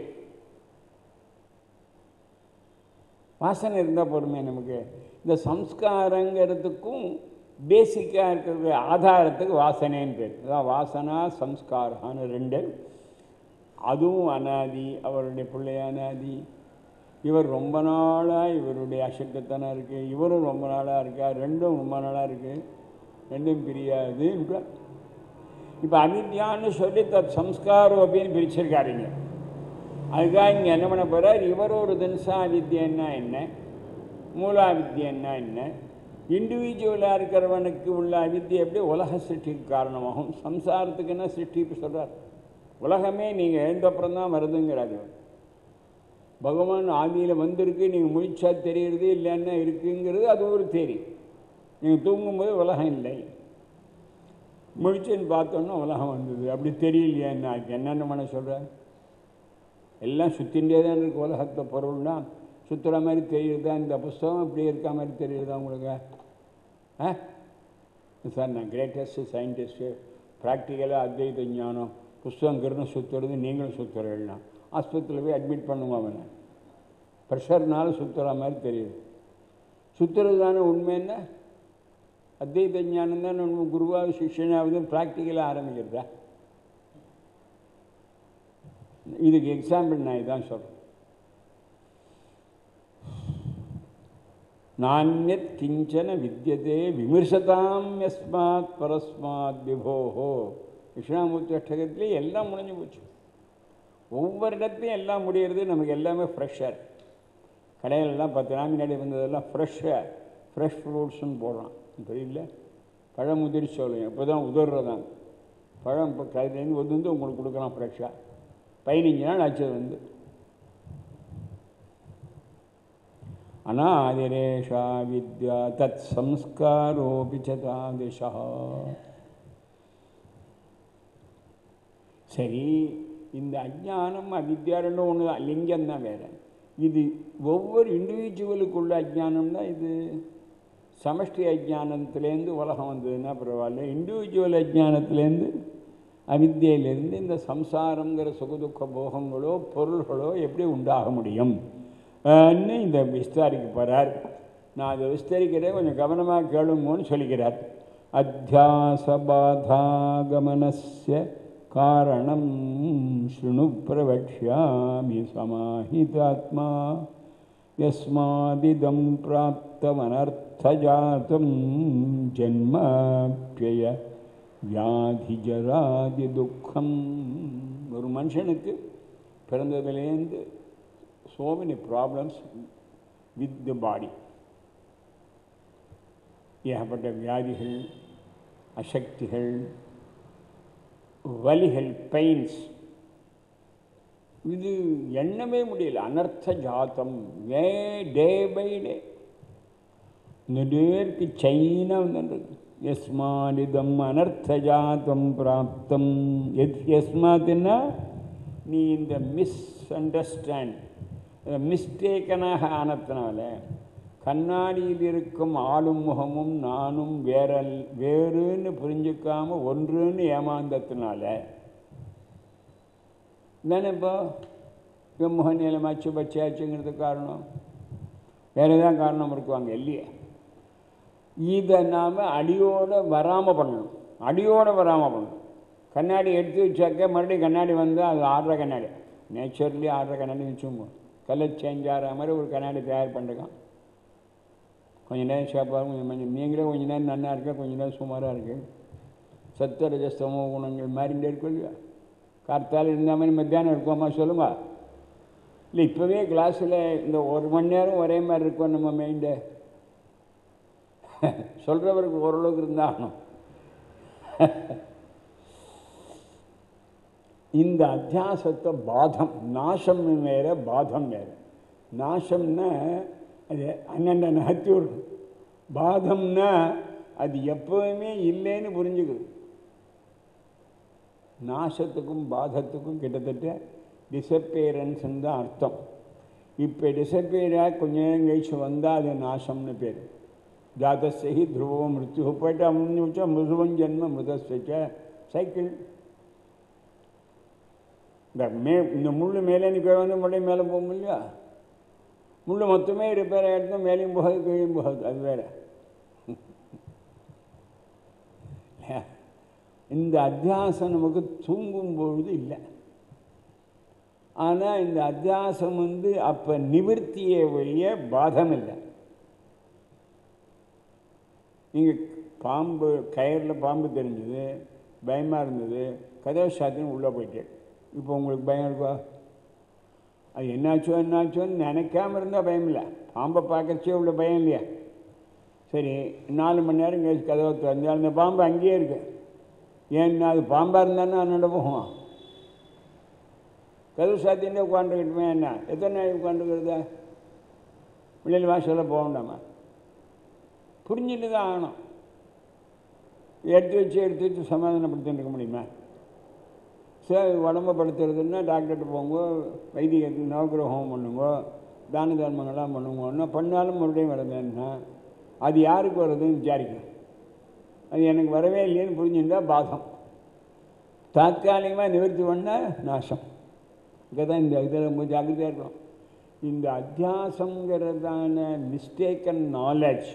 வாசனை இருந்தால் போடுமே நமக்கு. இந்த சம்ஸ்காரங்கிறதுக்கும் பேசிக்காக இருக்கிற ஆதாரத்துக்கு வாசனைன்னு பேர். அதான் வாசனா சம்ஸ்காரான்னு ரெண்டு. அதுவும் அனாதி, அவருடைய பிள்ளை அனாதி. இவர் ரொம்ப நாளாக இவருடைய அசக்தத்தனம் இருக்குது, இவரும் ரொம்ப நாளாக இருக்கார், ரெண்டும் ரொம்ப நாளாக இருக்குது, ரெண்டும் பிரியாது. இப்போ அவித்யான்னு சொல்லி தத் சம்ஸ்காரம் அப்படின்னு பிரிச்சிருக்காருங்க. அதுக்காக இங்கே என்ன பண்ண போகிறார், இவர் ஒரு தினசா வித்யன்னா என்ன, மூலாவித்யன்னா என்ன, இண்டிவிஜுவலாக இருக்கிறவனுக்கு உள்ள அவித்யை எப்படி உலக சிருஷ்டிக்கு காரணமாகும், சம்சாரத்துக்குன்னா சிருஷ்டிப்பு சொல்கிறார். உலகமே நீங்கள் எழுந்தப்புறம் தான் வருதுங்கிறாரு. பகவான் ஆதியில் வந்திருக்கு, நீங்கள் முழிச்சா தெரிகிறது, இல்லைன்னா இருக்குங்கிறது அது ஒரு தேரி. நீங்கள் தூங்கும்போது உலகம் இல்லை, முழிச்சுன்னு பார்த்தோன்னா உலகம் வந்தது, அப்படி தெரியலையான்னு என்னென்ன பண்ண சொல்கிறேன். எல்லாம் சுற்றிகிட்டே தான் இருக்குது உலகத்தை பொருள்னா, சுற்றுற மாதிரி தெரியுதா? இந்த புஸ்தகம் இப்படி இருக்க மாதிரி தெரியுதா உங்களுக்கு? ஆ சார், நான் கிரேட்டஸ்ட்டு சயின்டிஸ்ட்டு, ப்ராக்டிக்கலாக அத்வைத ஞானம், புஸ்தகங்கிறன்னு சுற்றுறது, நீங்களும் சுற்றுறீங்கன்னா ஆஸ்பத்திரியில் போய் அட்மிட் பண்ணுவோம். அவனை ப்ரெஷர்னால சுற்றுற மாதிரி தெரியுது. சுற்றுறது தானே உண்மை. என்ன அத்வைத ஞானம் தான் உண்மை. குருவாவது சிஷ்யனாவது ப்ராக்டிக்கலாக ஆரம்பிக்கிறதா? இதுக்கு எக்ஸாம்பிள் நான் இதான் சொல்கிறேன். நானியத் கிஞ்சன வித்யதே விமர்சதாம் யஸ்மாத் பரஸ்மாத் விபோஹோ. கிருஷ்ணாமூர்த்தி அஷ்டகத்திலே எல்லாம் முடிஞ்சு போச்சு. ஒவ்வொரு இடத்துலையும் எல்லாம் முடிகிறது. நமக்கு எல்லாமே ஃப்ரெஷ்ஷாக இருக்குது. கடையிலெல்லாம் பத்து நாள் முன்னாடி வந்ததெல்லாம் ஃப்ரெஷ்ஷாக ஃப்ரெஷ் ஃப்ரூட்ஸ்ன்னு போடுறான். தெரியல, பழம் உதிரி சொல்லுங்க, இப்போ தான் உதர்றதான் பழம். இப்போ கடையிலேருந்து வந்து வந்து உங்களுக்கு கொடுக்குறான் ஃப்ரெஷ்ஷாக. பதினஞ்சு நாள் ஆச்சு வந்து. அநாதிரேஷா வித்யா தத் சம்ஸ்காரோபி தாதிஷா. சரி, இந்த அஜ்ஞானம் அவித்யா ரெண்டும் ஒன்று தான், லிங்கம் தான் வேறு. இது ஒவ்வொரு இண்டிவிஜுவலுக்குள்ள அஜ்ஞானம் தான். இது சமஷ்டி அஜ்ஞானத்துலேருந்து உலகம் வந்ததுன்னா பரவாயில்ல, இண்டிவிஜுவல் அஜ்ஞானத்துலேருந்து அவித்தியிலிருந்து இந்த சம்சாரங்கிற சுகதுக்க போகங்களோ பொருள்களோ எப்படி உண்டாக முடியும் ன்னு இந்த விஸ்தாரிக்க போகிறார். நான் அதை விஸ்தரிக்கிறேன், கொஞ்சம் கவனமாக கேளுங்கன்னு சொல்லிக்கிறார். அத்தியாசபாதாகமனஸ்ய காரணம் ஸ்ருணு பிரவக்ஷ்யாமி சமாஹிதாத்மா யஸ்மாதிதம் பிராப்தமனர்த்தஜாதம் ஜென்மாப்யய வியாதி ஜராதி துக்கம். ஒரு மனுஷனுக்கு பிறந்ததுலேருந்து so many problems with the body. ஏகப்பட்ட வியாதிகள், அசக்திகள், வலிகள், பெயின்ஸ், இது எண்ணமே முடியல. அனர்த்த ஜாத்தம் வே டே பை டே. இந்த டேருக்கு சைனா வந்துருக்கு. யஸ்மாதிதம் அனர்த்த ஜாத்தம் பிராப்தம். எத் யஸ்மாத்னா நீ இந்த மிஸ் அண்டர்ஸ்டாண்ட் மிஸ்டேக்கனாக ஆனத்தினால கண்ணாடியில் இருக்கும் ஆளும் முகமும் நானும் வேற வேறுன்னு புரிஞ்சுக்காம ஒன்றுன்னு ஏமாந்தத்தினால தானே இப்போ இப்போ முகம் நீளமாச்சு பச்சையாச்சுங்கிறதுக்கு காரணம். வேறு எதாவது காரணம் இருக்குவாங்க இல்லையா? இதை நாம் அடியோடு வராமல் பண்ணணும். அடியோடு வராமல் பண்ணணும். கண்ணாடி எடுத்து வச்சாக்க மறுபடியும் கண்ணாடி வந்தால் அது ஆடுற கண்ணாடி, நேச்சுரலி ஆடுற கண்ணாடி வச்சுக்கோங்க. கலர் சேஞ்ச் ஆகிற மாதிரி ஒரு கண்ணாடி தயார் பண்ணிருக்கான். கொஞ்சம் நேரம் ஷாப்பாக கொஞ்சம் கொஞ்சம் நீங்களே கொஞ்சம் நேரம் நல்லா இருக்க, கொஞ்சம் நேரம் சுமாராக இருக்குது. சத்த ரஜஸ்தமோ குணங்கள் மாறிண்டே இருக்கும் இல்லையா? கார்த்தால் இருந்த மாதிரி மத்தியானம் இருக்குமா சொல்லுங்க. இல்லை இப்போவே கிளாஸில் இந்த ஒரு மணி நேரம் ஒரே மாதிரி இருக்கும் நம்ம மைண்டு. சொல்கிறவருக்கு ஓரளவுக்கு இருந்தாகணும். இந்த அத்தியாசத்தை பாதம், நாசம் வேறு பாதம் வேறு. நாசம்னா அது அண்ணன் நகர்த்தி விடும். பாதம்னா அது எப்போவுமே இல்லைன்னு புரிஞ்சுக்குது. நாசத்துக்கும் பாதத்துக்கும் கிட்டத்தட்ட டிசப்பேரன்ஸ்ன்னு தான் அர்த்தம். இப்போ டிசப்பேராக கொஞ்ச நேரம் கழிச்சு வந்தால் அது நாசம்னு பேர். ஜாதஸ்ஸி துருவம் மிருத்யு போய்ட்டு அமுன்னு வச்சா மிருதுவம் ஜென்ம மிருதஸ்வச்ச சைக்கிள். இந்த மே இந்த முள் மேலே நிற்க வந்து மறுபடியும் மேலே போகும் இல்லையா? முள் மொத்தமே ரிப்பேர் ஆகிடுது, மேலேயும் போகாது கீழையும் போகாது. அது வேற. இந்த அத்தியாசம் நமக்கு தூங்கும் பொழுது இல்லை. ஆனால் இந்த அத்தியாசம் வந்து அப்போ நிவர்த்தியை வழிய பாதம் இல்லை. நீங்கள் பாம்பு கயிறில் பாம்பு தெரிஞ்சது, பயமாக இருந்தது, கதவை சாத்தின்னு உள்ளே போயிட்டே. இப்போ உங்களுக்கு பயம் இருக்கா? அது என்னாச்சோ என்னாச்சோன்னு நினைக்காம இருந்தால் பயம் இல்லை. பாம்பை பார்க்கறச்சே உள்ள பயம் இல்லையா? சரி, நாலு மணி நேரம் கழிச்சு கதவை திறந்து அந்த பாம்பு அங்கேயே இருக்கு. ஏன்னா அது பாம்பாக இருந்தானே அதனோட போகும். கதவு சாத்தின்னே உட்காந்துக்கிட்டுமே என்ன எத்தனை நாள் உட்காந்துக்கிறதா? வெளியில் வாசலில் போக வேண்டாமா? புரிஞ்சுட்டு தான் ஆகணும். எடுத்து வச்சு எடுத்து வச்சு சமாதானப்படுத்திட்டு இருக்க முடியுமா? சரி, உடம்பை படுத்துறதுன்னா டாக்டர்கிட்ட போங்க, வைத்தியத்துக்கு நவகிரகம் பண்ணுங்க, தான தர்மங்கள்லாம் பண்ணுங்கன்னா பண்ணாலும் மறுபடியும் வரதுன்னா அது யாருக்கு வருதுன்னு விசாரிக்கும். அது எனக்கு வரவே இல்லைன்னு புரிஞ்சுருந்தா பாதம். தாற்காலிகமாக நிவர்த்தி பண்ணால் நாசம். இங்கே தான் இந்த இதில் ரொம்ப ஜாக்கிரதையாக இருக்கணும். இந்த அத்தியாசங்கிறதான மிஸ்டேக்கன் நாலேஜ்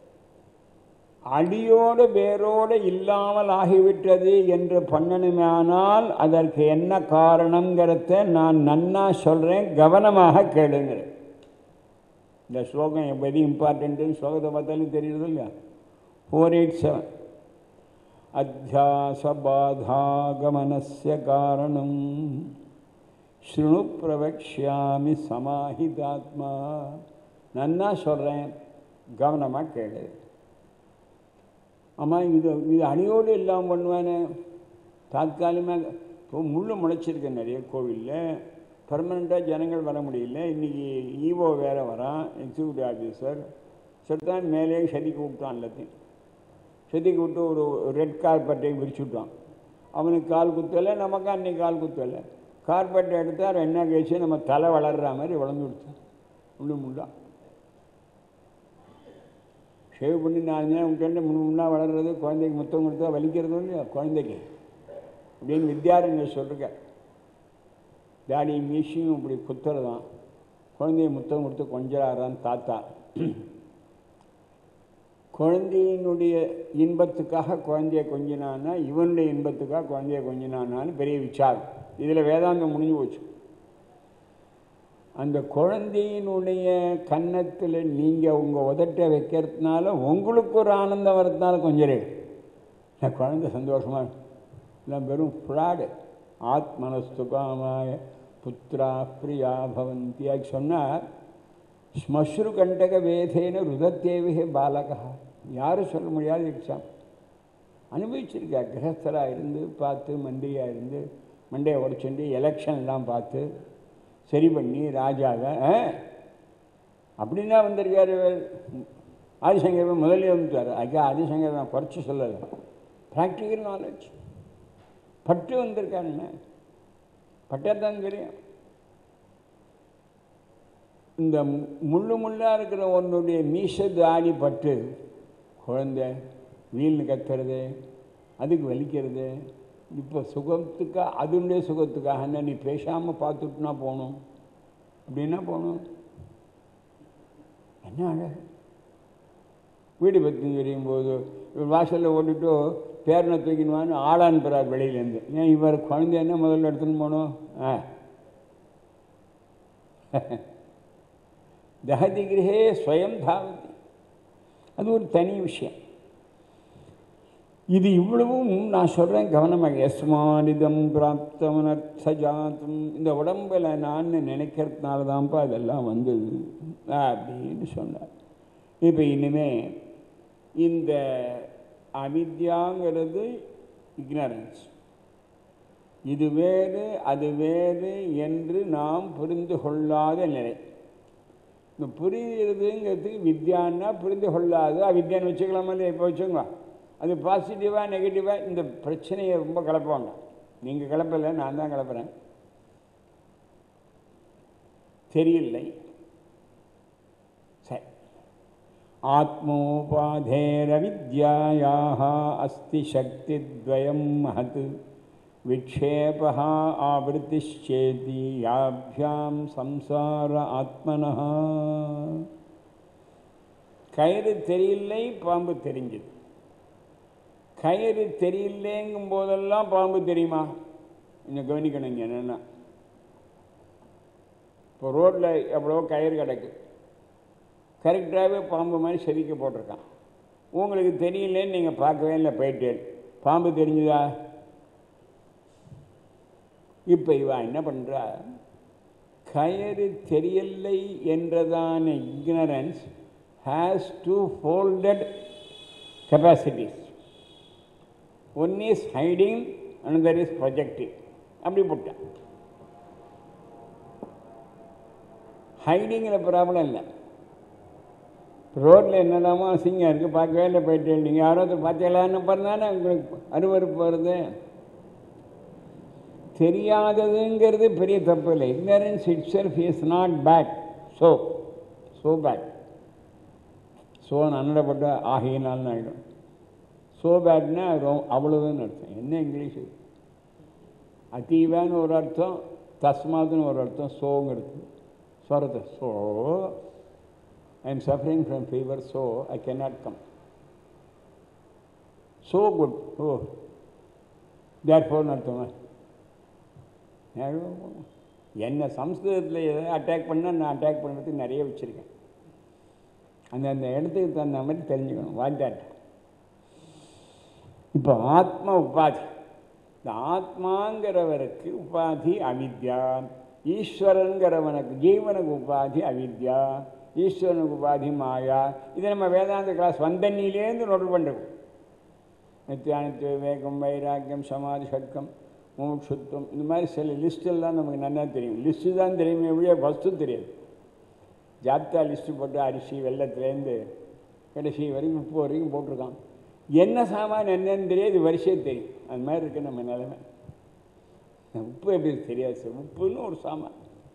அடியோடு வேரோடு இல்லாமல் ஆகிவிட்டது என்று பண்ணணுமானால் அதற்கு என்ன காரணங்கிறத நான் நன்னா சொல்கிறேன், கவனமாக கேளுங்கிறேன். இந்த ஸ்லோகம் வெரி இம்பார்ட்டன்ட்டுன்னு ஸ்லோகத்தை பார்த்தாலும் தெரியுது இல்லையா? ஃபோர் எயிட் செவன் அத்தியாச பாதாகமனஸ்ய காரணம் ஸ்ருணு பிரவக்ஷ்யாமி சமாஹிதாத்மா. நன்னா சொல்கிறேன், கவனமாக கேளு. ஆமாம், இது இது அணியோடு இல்லாமல் பண்ணுவானே. தாற்காலிகமாக இப்போ முள் முளைச்சிருக்கேன் நிறைய கோவிலில், பர்மனெண்ட்டாக ஜனங்கள் வர முடியல. இன்றைக்கி ஈவோ வேறு வரான், எக்ஸிக்யூட்டிவ் ஆஃபீஸர். சரிதான், மேலே செதுக்கி விட்டான். எல்லாத்தையும் செதுக்கி விட்டு ஒரு ரெட் கார்பெட்டையும் விரிச்சு விட்டான். அவனுக்கு கால் குத்தலை, நமக்கு அன்றைக்கி கால் குத்தலை. கார்பெட்டை எடுத்தால் என்ன கழிச்சு நம்ம தலை வளர்கிற மாதிரி வளர்ந்து விடுத்தோம். முள்ளு முள்ளா ஷேவ் பண்ணி நாலு நேரம் விட்டு முன்னு முன்னா வளர்றது. குழந்தைக்கு முத்தம் கொடுத்தா வலிக்கிறதும் இல்லையா குழந்தைக்கு அப்படின்னு வித்யாரண்யர் சொல்லிருக்க. டாடி மீஷியும் இப்படி குத்துறதான். குழந்தைய முத்தம் கொடுத்து கொஞ்சாரான் தாத்தா. குழந்தையினுடைய இன்பத்துக்காக குழந்தைய கொஞ்சினான்னா இவனுடைய இன்பத்துக்காக குழந்தைய கொஞ்சினான்னு பெரிய விசாரம். இதில் வேதாந்தம் முடிஞ்சு போச்சு. அந்த குழந்தையினுடைய கன்னத்தில் நீங்கள் உங்கள் உதட்டை வைக்கிறதுனால உங்களுக்கு ஒரு ஆனந்தம் வரதுனால கொஞ்சம் இல்லை. குழந்தை சந்தோஷமாக இல்லை, வெறும் ஃப்ராடு. ஆத்மனஸ்து காமாய புத்திரா பிரியா பவந்தியாக சொன்னார். ஸ்மஸ்ரு கண்டக வேதேன ருதத்தேவிகே பாலகா. யாரும் சொல்ல முடியாது. எக்ஸாம் அனுபவிச்சிருக்கா. கிரகஸ்தராக இருந்து பார்த்து, மந்திரியாக இருந்து மண்டையை உடைச்சுண்டு எலெக்ஷன்லாம் பார்த்து சரி பண்ணி ராஜாவை அப்படின்னா வந்திருக்காரு. ஆதிசங்கர் முதல்ல வந்துட்டார். ஐயா ஆதிசங்கர் நான் குறைச்சி சொல்லலை, ப்ராக்டிக்கல் நாலேஜ் பட்டு வந்திருக்காருங்க. பட்டாதான் தெரியும். இந்த முள்ளு முள்ளாக இருக்கிற ஒன்றுடைய மீசது ஆடி பட்டு குழந்தை வீல்னு கத்துறது, அதுக்கு வலிக்கிறது. இப்போ சுகத்துக்காக, அதனுடைய சுகத்துக்காக என்ன நீ பேசாமல் பார்த்துட்டுனா போகணும் அப்படின்னா போகணும். என்ன அழகு. வீடு பற்றி தெரியும் போது வாசலில் ஓட்டுட்டு பேரனை தூக்கினுவான்னு ஆளான்னு போகிறார் வெளியிலேருந்து. ஏன் இவர் குழந்தை என்ன முதல்ல எடுத்துன்னு போகணும்? ஆ தஹதி கிரகே ஸ்வயம் தாவதி. அது ஒரு தனி விஷயம். இது இவ்வளவும் நான் சொல்கிறேன் கவனமாக. எஸ்மானிதம் பிராப்தமனர்த்தஜாத்தம். இந்த உடம்பில் நான் நினைக்கிறதுனால தான்ப்பா அதெல்லாம் வந்தது அப்படின்னு சொன்னார். இப்போ இனிமே இந்த அவித்யாங்கிறது இக்னரன்ஸ், இது வேறு அது வேறு என்று நாம் புரிந்து கொள்ளாத நிலை. இந்த புரிகிறதுங்கிறதுக்கு வித்யான்னா புரிந்து கொள்ளாது அவித்யான்னு வச்சுக்கலாமா இல்லையா? இப்போ வச்சுங்க. அது பாசிட்டிவாக நெகட்டிவாக இந்த பிரச்சனையை ரொம்ப கிளப்புவாங்க. நீங்கள் கிளப்பலை, நான் தான் கிளப்புறேன். தெரியலை. சரி. ஆத்மோபாதேரவித்யாயாஹ அஸ்தி சக்தித்வயம் மஹத் விக்ஷேபஹ ஆவృతిశ్చేతి யாப்யாம் சம்சார ஆத்மனஹ. கயிறு தெரியலை, பாம்பு தெரிஞ்சது. கயிறு தெரியலேங்கும் போதெல்லாம் பாம்பு தெரியுமா? கொஞ்சம் கவனிக்கணும். இங்கே என்னென்னா, இப்போ ரோட்டில் எவ்வளோ கயிறு கிடக்கு, கரெக்டாகவே பாம்பு மாதிரி செதுக்க போட்டிருக்கான். உங்களுக்கு தெரியலேன்னு நீங்கள் பார்க்கவே இல்லை, போயிட்டேன். பாம்பு தெரிஞ்சுதா? இப்போ இவா என்ன பண்ணுறா? கயிறு தெரியலை என்றதான ignorance has two folded capacities. One is hiding, another is projecting. அப்படி போட்டான். ஹைடிங்கிற ப்ராப்ளம் இல்லை. ரோட்டில் என்னெல்லாமோ அசிங்கம் இருக்குது, பார்க்கவே இல்லை, போயிட்டு நீங்கள் யாரோ பார்த்தீங்களான்னு பண்ணானே உங்களுக்கு அருவறுப்பு வருது. தெரியாததுங்கிறது பெரிய தப்பு இல்லை. Ignorance itself is not bad. So so bad. So நன்னடப்பட்ட ஆகினால்னு ஆகிடும். ஸோ பேட்னா அவ்வளவுன்னு அர்த்தம். என்ன இங்கிலீஷு? அதீவான்னு ஒரு அர்த்தம், தஸ்மாதுன்னு ஒரு அர்த்தம், சோங்கிறது ஸ்வரத்தை. So I am suffering from fever, so I can not come. So good. Oh that ஃபோர்னு அர்த்தமா? என்ன சம்ஸ்கிருதத்தில் எதாவது அட்டாக் பண்ணால் நான் அட்டாக் பண்ணுறதுக்கு நிறைய வச்சுருக்கேன். அந்த அந்த இடத்துக்கு தகுந்த மாதிரி தெரிஞ்சுக்கணும். What that. இப்போ ஆத்ம உபாதி. இந்த ஆத்மாங்கிறவருக்கு உபாதி அவித்யா. ஈஸ்வரனுங்கிறவனுக்கு, ஜீவனுக்கு உபாதி அவித்யா, ஈஸ்வரனுக்கு உபாதி மாயா. இதை நம்ம வேதாந்த கிளாஸ் வந்தன்னிலேருந்து நோட் பண்ணுறோம். நித்தியானித்ய விவேகம், வைராக்கியம், சமாதி, சட்கம், மூட்சுத்துவம், இந்த மாதிரி சில லிஸ்டெல்லாம் நமக்கு நல்லா தெரியும். லிஸ்ட்டு தான் தெரியுமே எவ்வளோ வஸ்து தெரியாது. ஜாப்தா லிஸ்ட்டு போட்டு அரிசி வெள்ளத்துலேருந்து கடைசி வரைக்கும் உப்பு வரைக்கும் போட்டிருக்கான். என்ன சாமான் என்னன்னு தெரியாது, வரிசையே தெரியும். அது மாதிரி இருக்குது நம்ம நிலைமை. உப்பு எப்படி தெரியாது சார்? உப்புன்னு ஒரு சாமான்,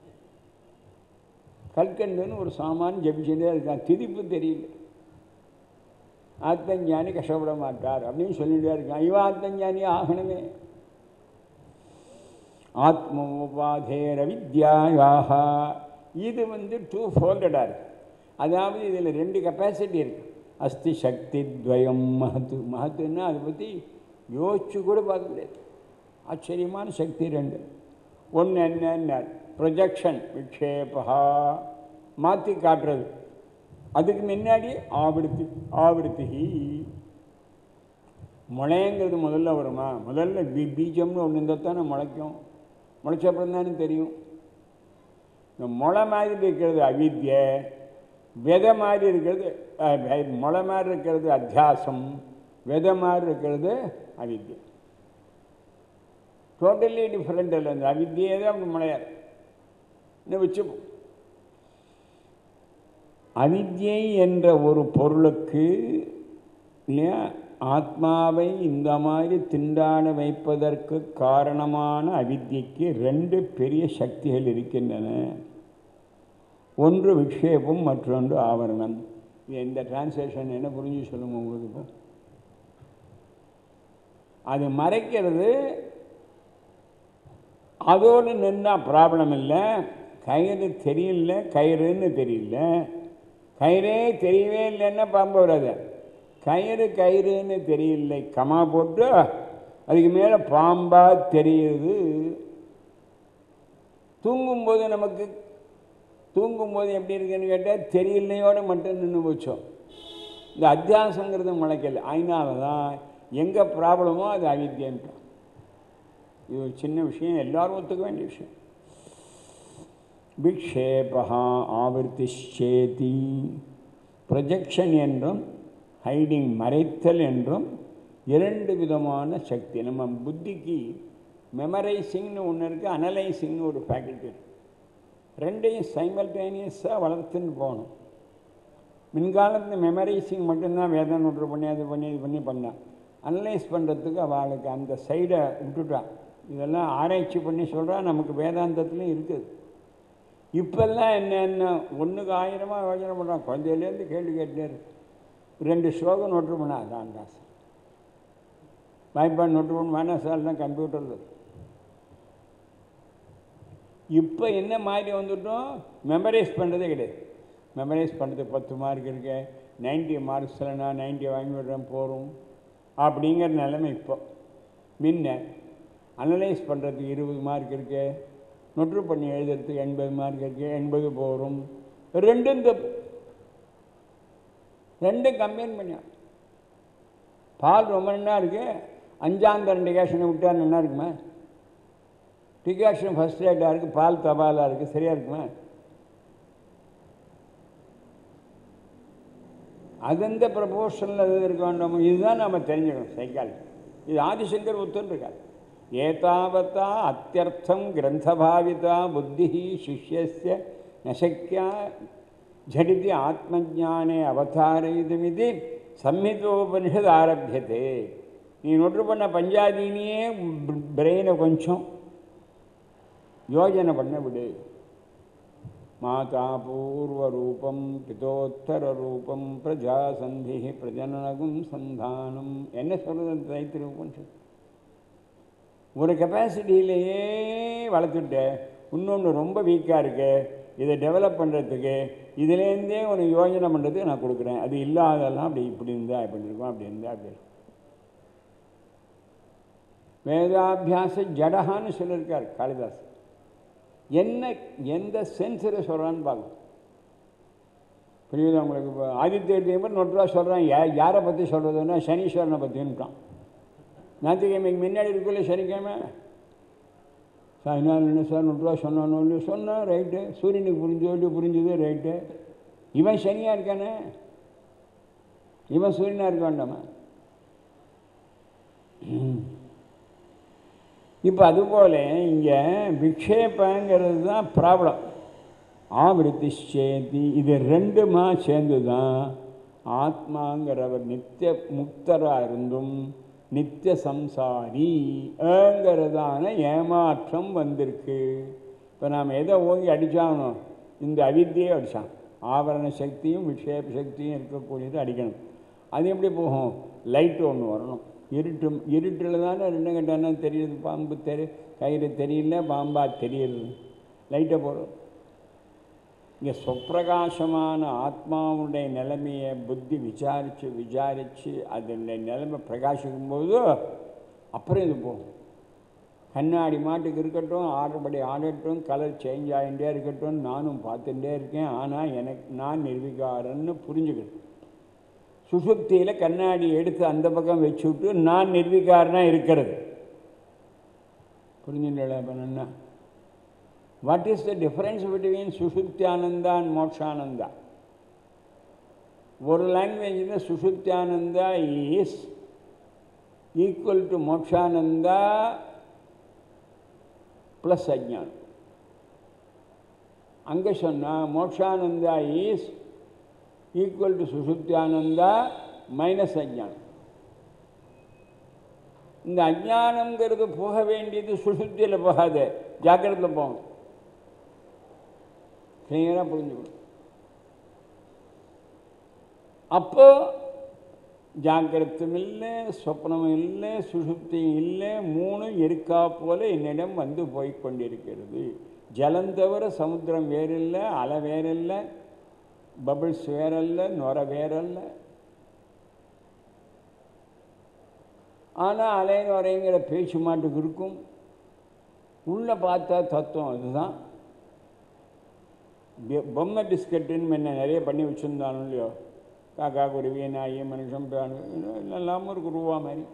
கல்கண்டுன்னு ஒரு சாமான் ஜபிச்சுட்டே இருக்கான். திதிப்பு தெரியல. ஆத்மஞானி கஷ்டப்பட மாட்டார் அப்படின்னு சொல்லிகிட்டே இருக்கான். இவன் ஆத்மஞானி ஆகணுமே. ஆத்மோபாதேர வித்யாயாக. இது வந்து டூ ஃபோல்டடாக இருக்குது. அதாவது இதில் ரெண்டு கெப்பாசிட்டி இருக்குது. அஸ்தி சக்தி துவயம் மகத்து. மகத்துன்னா அதை பற்றி யோசிச்சு கூட பார்க்க முடியாது. ஆச்சரியமான சக்தி ரெண்டு. ஒன்று என்ன? ப்ரொஜெக்ஷன், விக்ஷேபா, மாற்றி காட்டுறது. அதுக்கு முன்னாடி ஆவருத்தி. ஆவருத்தி முளைங்கிறது முதல்ல வருமா? முதல்ல பீ பீஜம்னு ஒன்று இருந்தால் தானே முளைக்கும். முளைச்சப்பறம் தானே தெரியும். இந்த முளை மாதிரி இருக்கிறது அவித்யை, விதை மாதிரி இருக்கிறது, முளை மாதிரி இருக்கிறது அத்தியாசம், விதை மாதிரி இருக்கிறது அவித்யை. டோட்டலி டிஃப்ரெண்ட் இல்லை. அந்த அவித்யை தான் அப்படி முளையாது. இன்னும் வச்சுப்போம். அவித்யை என்ற ஒரு பொருளுக்கு இல்லையா ஆத்மாவை இந்த மாதிரி திண்டாட வைப்பதற்கு காரணமான அவித்யைக்கு ரெண்டு பெரிய சக்திகள் இருக்கின்றன. ஒன்று விக்ஷேபம், மற்றொன்று ஆவரணம். இந்த டிரான்ஸ்லேஷன் என்ன புரிஞ்சு சொல்லுங்க உங்களுக்கு? இப்போ அது மறைக்கிறது. அதோடு நின்னா ப்ராப்ளம் இல்லை. கயிறு தெரியல, கயிறுன்னு தெரியல, கயிறே தெரியவே இல்லைன்னா பாம்பு வராது. கயிறு கயிறுன்னு தெரியலை, கமா போட்டு அதுக்கு மேலே பாம்பா தெரியுது. தூங்கும்போது நமக்கு தூங்கும்போது எப்படி இருக்குன்னு கேட்டால் தெரியலையோடு மட்டும் நின்று போச்சோம். இந்த அத்தியாசங்கிறது முளைக்கல. அதனால தான் எங்கே ப்ராப்ளமோ அது அவித்யன்ட்டான். இது ஒரு சின்ன விஷயம், எல்லாரும் ஒத்துக்க வேண்டிய விஷயம். விக்ஷேபா ஆவர்த்திச்சேதி, ப்ரொஜெக்ஷன் என்றும் ஹைடிங் மறைத்தல் என்றும் இரண்டு விதமான சக்தி. நம்ம புத்திக்கு மெமரைசிங்னு ஒன்று இருக்குது, அனலைசிங்னு ஒரு ஃபேக்கல்ட்டி இருக்குது. ரெண்டையும் சைமல்டேனியஸாக வளர்த்துன்னு போகணும். மின்காலத்தில் மெமரைசிங் மட்டும்தான் வேதம் நோட்டு பண்ணி அது பண்ணி இது பண்ணி பண்ணான். அனலைஸ் பண்ணுறதுக்கு அவளுக்கு அந்த சைடை விட்டுட்டான். இதெல்லாம் ஆராய்ச்சி பண்ணி சொல்கிறா. நமக்கு வேதாந்தத்துலேயும் இருக்குது. இப்போல்லாம் என்னென்ன ஒன்றுக்கு ஆயிரமாக யோஜனை பண்ணுறான். குழந்தையிலேருந்து கேள்வி கேட்டே இருக்கு. ரெண்டு ஸ்லோகம் நோட்டு பண்ணா அதான் தாஸ் வாய்ப்பாடு நோட்டு பண்ண வேணா சார் தான் கம்ப்யூட்டரில். இப்போ என்ன மாதிரி வந்துட்டோம், மெமரைஸ் பண்ணுறதே கிடையாது. மெமரைஸ் பண்ணுறது பத்து மார்க் இருக்கு, நைன்ட்டி மார்க்ஸில் நான் நைன்ட்டி வாங்கி விடுறேன் போகிறோம் அப்படிங்கிற நிலைமை. இப்போ முன்ன அனலைஸ் பண்ணுறதுக்கு இருபது மார்க் இருக்கு, நொற்று பண்ணி எழுதுறதுக்கு எண்பது மார்க் இருக்கு, எண்பது போகிறோம். ரெண்டும் தப்பு. ரெண்டும் கம்பைன் பண்ண. பால் ரொம்ப நல்லா இருக்கு, அஞ்சாந்தரம் டிகாஷனை விட்டால் நல்லா இருக்குமா? டிகாஷன் ஃபஸ்ட் ரேட்டாக இருக்குது, பால் தபாலாக இருக்குது, சரியாக இருக்குமா? அது எந்த ப்ரப்போர்ஷனில் அது இருக்க வேண்டாமோ இதுதான் நாம் தெரிஞ்சுக்கணும். சைக்காலஜி இது ஆதிசங்கர் ஒத்துன்னு இருக்கார். ஏதாவத்தா அத்தியர்த்தம் கிரந்தபாவிதா புத்தி சிஷ்யஸ்ய நசக்கியா ஜடிதி ஆத்மஜானே அவதாரயிதுமிதி சம்ஹிதோபனிஷத் ஆரம்பியதே. நீ நொற்று பண்ண பஞ்சாதீனியே பிரெயினை கொஞ்சம் யோஜனை பண்ண விடு. மாதா பூர்வரூபம் பிதோத்தர ரூபம் பிரஜாசந்தி பிரஜனகும் சந்தானம் என்ன சொல்கிறது தைத்திரிய உபனிஷத். ஒரு கெப்பாசிட்டியிலேயே வளர்த்துட்டு இன்னொன்று ரொம்ப வீக்காக இருக்கு, இதை டெவலப் பண்ணுறதுக்கு இதுலேருந்தே ஒரு யோஜனை பண்ணுறதுக்கு நான் கொடுக்குறேன். அது இல்லாதெல்லாம் அப்படி இப்படி இருந்தால் இப்படி இருக்கும், அப்படி இருந்தால் அப்படி இருக்கும். வேதாபியாச ஜடஹான்னு சொல்லியிருக்கார் காளிதாஸ். என்ன எந்த சென்ஸில் சொல்கிறான்னு பார்க்கணும். புரியுது உங்களுக்கு? இப்போ ஆதித்ய நொட்டுவா சொல்கிறான். யா யாரை பற்றி சொல்கிறதுன்னா சனீஸ்வரனை பற்றின்னுட்டான். ஞாயிற்றுக்கிழமைக்கு முன்னாடி இருக்குல்ல சனிக்கிழமை சாயங்காலம் என்ன சார் நொட்டுவா சொன்னானு சொன்னான். ரைட்டு. சூரியனுக்கு புரிஞ்சு புரிஞ்சுது ரைட்டு. இவன் சனியாக இருக்கானே, இவன் சூரியனாக இருக்க வேண்டாமா? இப்போ அதுபோல் இங்கே விக்ஷேபங்கிறது தான் ப்ராப்ளம். ஆவிருத்திச்சேதி இது ரெண்டுமா சேர்ந்து தான் ஆத்மாங்கிறவர் நித்திய முக்தராக இருந்தும் நித்திய சம்சாரிங்கிறதான ஏமாற்றம் வந்திருக்கு. இப்போ நாம் எதை ஓங்கி அடித்தானோ இந்த அவித்தியே அடித்தான். ஆவரண சக்தியும் விக்ஷேப சக்தியும் இருக்கக்கூடியது அடிக்கணும். அது எப்படி போகும்? லைட்டு ஒன்று வரணும். இருட்டு இருட்டில் தானே ரெண்டு கண்டானா தெரியுது. பாம்பு தெரி கயிறு தெரியல, பாம்பா தெரியுது. லைட்டை போடும். இங்கே சொப்பிரகாசமான ஆத்மாவுடைய நிலைமையை புத்தி விசாரித்து விசாரித்து அதனுடைய நிலைமை பிரகாசிக்கும்போது அப்புறம் இது போகும். கண்ணாடி மாட்டுக்கு இருக்கட்டும், ஆடுபடி ஆடட்டும், கலர் சேஞ்ச் ஆகிட்டே இருக்கட்டும், நானும் பார்த்துட்டே இருக்கேன், ஆனால் எனக்கு நான் நிர்விகாரன்னு புரிஞ்சுக்கணும். சுசுப்தியில் கண்ணாடி எடுத்து அந்த பக்கம் வச்சு விட்டு நான் நிர்விகாரனாக இருக்கிறது புரிஞ்சுங்களா? பண்ணா What is the difference between Sushuptyananda and Mokshananda? One language in Sushuptyananda is equal to Mokshananda plus Ajnana. Anga sonna Mokshananda is equal to Sushuptyananda minus Ajnana. இந்த அஜ்ஞானம்ங்கிறது போக வேண்டியது சுசுப்தியில் போகாது, ஜாக்கிரத்தில் போகும். கிளியராக புரிஞ்சுக்கணும். அப்போ ஜாக்கிரத்தும் இல்லை, சொப்னமும் இல்லை, சுசுப்தியும் இல்லை, மூணும் இருக்கா போல என்னிடம் வந்து போய் கொண்டிருக்கிறது. ஜலம் தவிர சமுத்திரம் வேறில்லை, அலை வேறில்லை, பபிள்ஸ் வேறல்ல, நுர வேறல்ல. ஆனால் அலை நுரைங்கிற பேச்சு மாட்டுக்கு இருக்கும். உள்ளே பார்த்தா தத்துவம் அதுதான். பொம்மை பிஸ்கட்டுன்னு என்ன நிறைய பண்ணி வச்சுருந்தானோ இல்லையோ, காக்கா குருவி நாய் மனுஷன் இல்லாமல் இருக்கு ரூபா மாதிரி.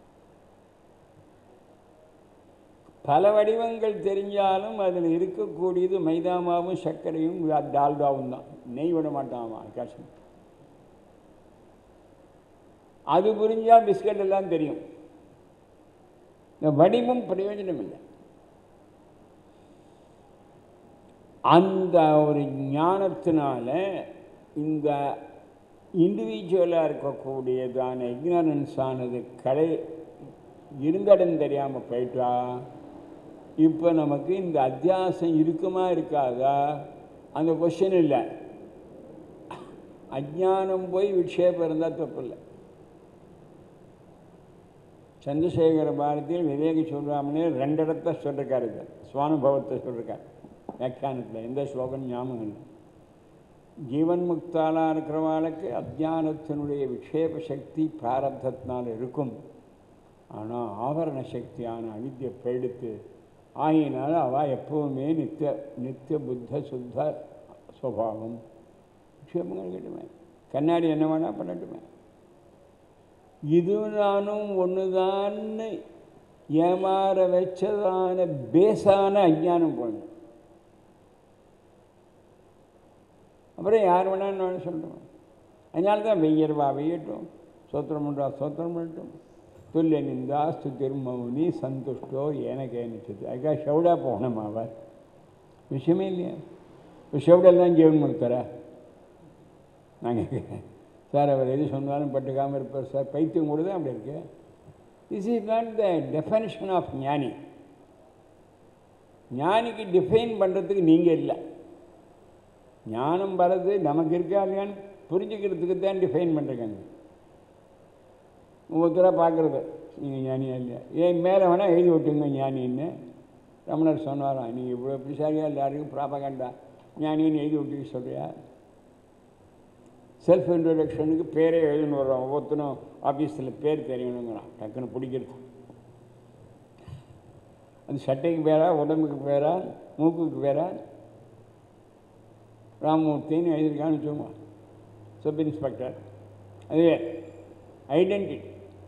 பல வடிவங்கள் தெரிஞ்சாலும் அதில் இருக்கக்கூடியது மைதாமாவும் சர்க்கரையும் டால்டாவும் தான். நெய் விட மாட்டாமா காசு. அது புரிஞ்சால் பிஸ்கட் எல்லாம் தெரியும். இந்த வடிவம் பிரயோஜனம் இல்லை. அந்த ஒரு ஞானத்தினால இந்த இண்டிவிஜுவலாக இருக்கக்கூடியதான இக்னாரன்ஸ் ஆனது கடை இருந்தடம் தெரியாமல் போயிட்டா, இப்போ நமக்கு இந்த அத்தியாசம் இருக்குமா இருக்காதா அந்த கொஸ்டின் இல்லை. அஜ்ஞானம் போய் விக்ஷேபம் இருந்தால் தப்பு இல்லை. சந்திரசேகர பாரதியில் விவேக சொல்றாமனே ரெண்டு இடத்த சொல்லிருக்காரு, சுவானுபவத்தை சொல்லிருக்காரு வியாக்கியானத்தில். எந்த ஸ்லோகம் ஞாபகம் இல்லை. ஜீவன் முக்தாலாக இருக்கிறவாளுக்கு அஜ்ஞானத்தினுடைய விக்ஷேப சக்தி பிராரப்தத்தினால் இருக்கும். ஆனால் ஆவரண சக்தியான அவித்யை போயிடுத்து ஆகினால அவள் எப்பவுமே நித்திய நித்திய புத்த சுத்த சுபாவம். விக்ஷேபங்கள் கிட்டுமே, கண்ணாடி என்ன வேணால் பண்ணட்டுமே. இது நானும் ஒன்றுதான் ஏமாற வச்சதான பேசான அஜ்ஞானம் போகணும். அப்புறம் யார் வேணான்னு சொல்கிறோம். அதனால தான் வெய்யர்வா வெய்யட்டும், சோத்திரம் பண்ணுறா சோத்திரம் பண்ணட்டும், துல்லிய நிந்தா ஸ்துதிர் மௌனி சந்துஷ்டோ எனக்கு நிச்சது. அதுக்காக ஷவுடா போகணும். அவர் விஷயமே இல்லையா? இப்போ ஷவுடெல்லாம் ஜீவன் கொடுத்தாரா? நாங்கள் சார் அவர் எது சொன்னாலும் பட்டுக்காமல் இருப்பார் சார். பைத்தியம் கூட தான் அப்படி இருக்கு. This is not the definition of ஞானி. ஞானிக்கு டிஃபைன் பண்ணுறதுக்கு நீங்கள் இல்லை. ஞானம் வர்றது நமக்கு இருக்கா இல்லையான்னு புரிஞ்சுக்கிறதுக்கு தான் டிஃபைன் பண்ணுறேங்க. ஒவ்வொருத்தராக பார்க்குறது நீங்கள் ஞானியா இல்லையா. ஏன் மேலே வேணால் எழுதி விட்டுங்க ஞானின்னு ரமணர் சொன்னாராம். நீங்கள் இவ்வளோ பிடிச்சாரியா எல்லாருக்கும் ப்ராபகண்டா ஞானின்னு எழுதி விட்டு சொல்கிறியா? செல்ஃப் இன்ட்ரடக்ஷனுக்கு பேரே எழுதுன்னு வர்றோம். ஒவ்வொருத்தரும் ஆஃபீஸில் பேர் தெரியணுங்கிறான் டக்குன்னு பிடிக்கிறது. அது சட்டைக்கு பேரா, உடம்புக்கு பேரா, மூக்குக்கு பேரா? ராமமூர்த்தின்னு எழுதியிருக்கான்னு வச்சுக்கோங்க, சப் இன்ஸ்பெக்டர். அதுவே identity.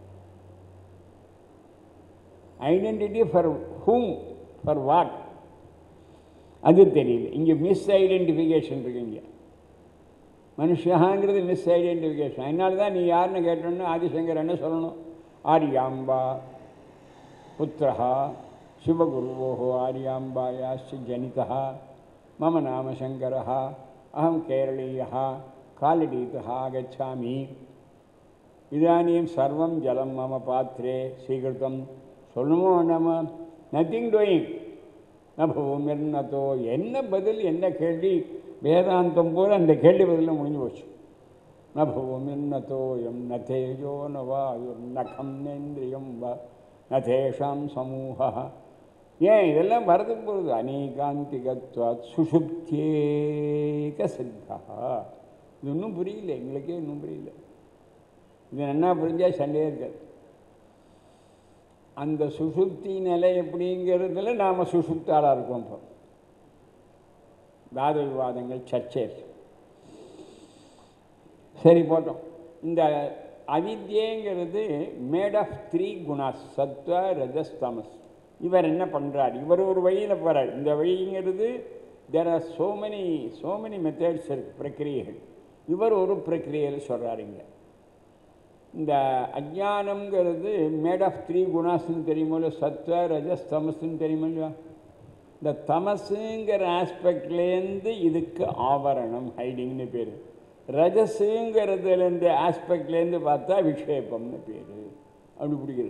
Identity for whom, for what, அது தெரியல. இங்கே மிஸ் ஐடென்டிஃபிகேஷன் இருக்கு. இங்கே மனுஷங்கிறது மிஸ் ஐடென்டிஃபிகேஷன். அதனால தான் நீ யாருன்னு கேட்டோன்னு ஆதிசங்கர் என்ன சொல்லணும்? ஆரியாம்பா புத்திரா சிவகுருவோ ஆரியாம்பாயாஸ்ச ஜனிதா மம நாம சங்கரா அஹம் கேரளீயா காலடீதா ஆகச்சாமி இதானியும் சர்வம் ஜலம் மம பாத்திரே ஸ்வீகிருத்தம். சொல்லணுமோ நம்ம நத்திங் டூயிங் நபூமிர்னதோ. என்ன பதில், என்ன கேள்வி? வேதாந்தம் போல அந்த கேள்வி பதில் முடிஞ்சு போச்சு. நபூமிர்னதோ எம் நதேஜோ நவாயுர் நகம் நேந்திரியம் வ நதேஷாம் சமூக. ஏன் இதெல்லாம் வரதுக்கு போகுது? அநேகாந்திகத்வாத் சுஷுப்தியேக சித்தா. இது இன்னும் புரியல, எங்களுக்கே இன்னும் புரியல. இது என்ன புரிஞ்சால் சண்டையே இருக்காது. அந்த சுசுப்தி நிலை எப்படிங்கிறதுல நாம் சுசுப்தாளாக இருக்கோம். இப்போ வாத விவாதங்கள், சர்ச்சை. சரி போட்டோம். இந்த அவித்யங்கிறது மேட் ஆஃப் த்ரீ குணாஸ், சத்வ ரஜஸ் தமஸ். இவர் என்ன பண்ணுறார்? இவர் ஒரு வழியில் போகிறார். இந்த வழிங்கிறது there are so many so many methods இருக்கு, பிரக்கிரியைகள். இவர் ஒரு பிரக்கிரியையில் சொல்கிறாருங்க. இந்த அஜானம்ங்கிறது மேட் ஆஃப் த்ரீ குணாஸ்ன்னு தெரியுமோ இல்லையா? சத்வ ரஜஸ் தமஸ்ன்னு தெரியுமோ இல்லையா? இந்த தமசுங்கிற ஆஸ்பெக்ட்லேருந்து இதுக்கு ஆவரணம், ஹைடிங்னு பேர். ரஜஸுங்கிறதுலேருந்து ஆஸ்பெக்ட்லேருந்து பார்த்தா விக்ஷேபம்னு பேர். அப்படி பிடிக்கிறது.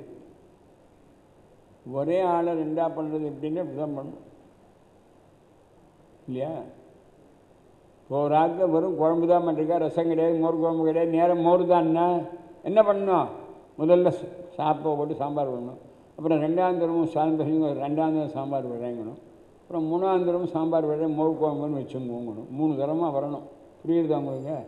ஒரே ஆளை ரெண்டா பண்ணுறது எப்படின்னு இப்படி தான் பண்ணணும் இல்லையா? ஒரு ஆளுக்கு வெறும் குழம்பு தான் பண்ணிருக்கா, ரசம் கிடையாது, மோர் குழம்பு கிடையாது, நேரம் மோர் தான்னா என்ன பண்ணணும்? முதல்ல சாப்பை போட்டு சாம்பார் பண்ணணும். அப்புறம் ரெண்டாம் தரமும் சாம்பார், ரெண்டாம் தரம் சாம்பார் விளையங்கணும். அப்புறம் மூணாம் தரமும் சாம்பார் விளைய மோர் குழம்புன்னு வச்சு மூங்கணும். மூணு தரமாக வரணும். புரியுதா உங்களுக்கு?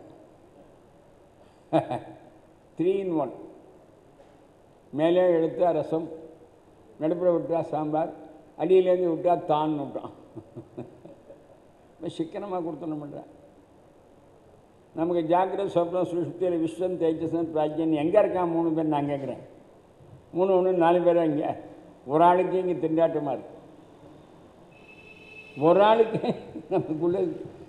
Three in one. மேலே எடுத்தா ரசம், நடுப்புற விட்டா சாம்பார், அடியிலேருந்து விட்டா தான்னு விட்டான். சிக்கனமாக கொடுத்தணும் பண்ணுறேன். நமக்கு ஜாக்கிரதை சொப்னம் சுஷுப்தியில் விஸ்வம் தேஜசன் பிராஜ்யன் எங்கே இருக்கான்? மூணு பேர் நான் கேட்குறேன். மூணு ஒன்று நாலு பேரும் இங்கே. ஒரு ஆளுக்கு இங்கே திண்டாட்டமாக இருக்கு. ஒரு ஆளுக்கு நமக்குள்ள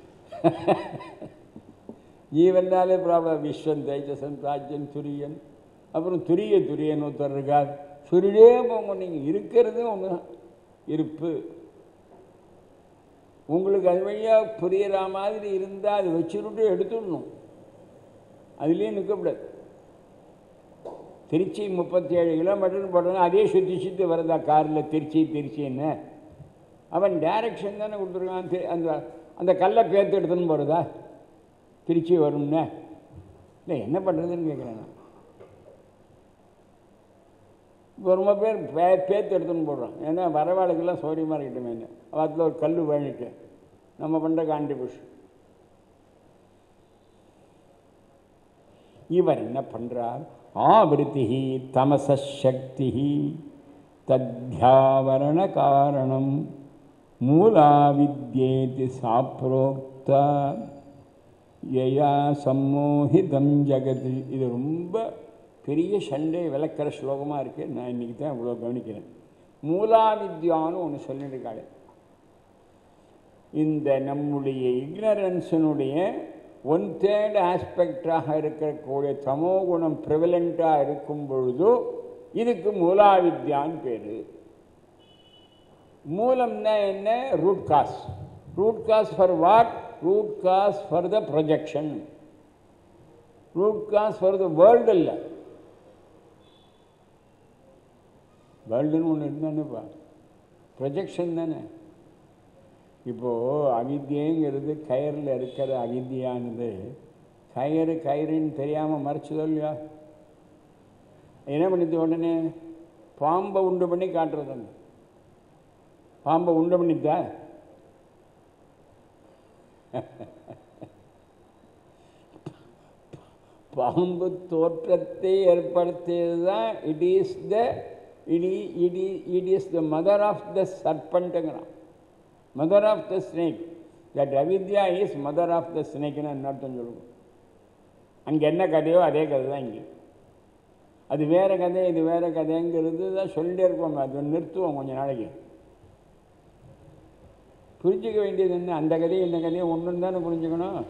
ஜீவனாலே ப்ராப்ளம். விஸ்வம் தேஜசன் பிராஜ்யன் துரியன். அப்புறம் துரிய துரியன் ஒருத்தர் இருக்கார். சுரிடே போங்க. நீங்கள் இருக்கிறது ஒன்று தான் இருப்பு. உங்களுக்கு அது வழியாக புரிகிற மாதிரி இருந்தால் அது வச்சுட்டு எடுத்துடணும். அதுலேயே நிற்கக்கூடாது. திருச்சி முப்பத்தி ஏழு கிலோமீட்டர்னு போட்டோன்னா அதே சுற்றி சுற்றி வரதா காரில் திருச்சி திருச்சின்னு? அவன் டைரக்ஷன் தானே கொடுத்துருக்கான். அந்த அந்த கல்லை பேர்த்து எடுத்துன்னு போகிறதா திருச்சி வரும்னு? இல்லை, என்ன பண்ணுறதுன்னு கேட்குறேன் நான். இப்போ ரொம்ப பேர் பே பேர்த்து எடுத்துன்னு போடுறோம். ஏன்னா வரவாளுக்கெல்லாம் சௌரியமாக இருக்கட்டும். என்ன அதில் ஒரு கல் வேணிட்டு நம்ம பண்ணுற கான்ட்ரிபியூஷன். இவர் என்ன பண்ணுறார்? ஆவிருத்தி தமசக்தி தத்யாவரண காரணம் மூலாவித்யேதி சாப்ரோக்த யயா சம்மோஹிதம் ஜகதி. இது ரொம்ப பெரிய சண்டை விளக்கிற ஸ்லோகமாக இருக்குது. நான் இன்றைக்கி தான் இவ்வளோ கவனிக்கிறேன். மூலாவித்யான்னு ஒன்று சொல்லியிருக்காள். இந்த நம்முடைய இக்னரன்ஸினுடைய ஒன் தேர்ட் ஆஸ்பெக்டாக இருக்கக்கூடிய தமோ குணம் ப்ரிவலண்ட்டாக இருக்கும் பொழுது இதுக்கு மூலாவித்யான்னு பேர். மூலம்னா என்ன? Root cause. Root cause for what? Root cause for the projection. Root cause for the world இல்லை. வேர்ல்டுன்னு ஒன்று இருந்தானேப்பா, ப்ரொஜெக்ஷன் தானே. இப்போது அவித்யங்கிறது கயிறில் இருக்கிற அவித்யானது கயிறு கயிறுன்னு தெரியாமல் மறைச்சதோ இல்லையா? என்ன பண்ணிது? உடனே பாம்பை உண்டு பண்ணி காட்டுறது. பாம்பை உண்டு பண்ணித்தா? பாம்பு தோற்றத்தை ஏற்படுத்தியது தான். It is the it it it is the mother of the சர்பண்ட்டுங்கிறான். Mother of the snake. That அவித்யா இஸ் மதர் ஆஃப் த ஸ்னேக்னு அர்த்தம் சொல்லுவோம். அங்கே என்ன கதையோ அதே கதை தான் இங்கே. அது வேறு கதை, இது வேறு கதைங்கிறது தான் சொல்லிட்டே இருப்போம். அது நிறுத்துவோம் கொஞ்சம் நாளைக்கு. புரிஞ்சிக்க வேண்டியது என்ன? அந்த கதையும் இந்த கதையும் ஒன்றுன்னு தானே புரிஞ்சுக்கணும்.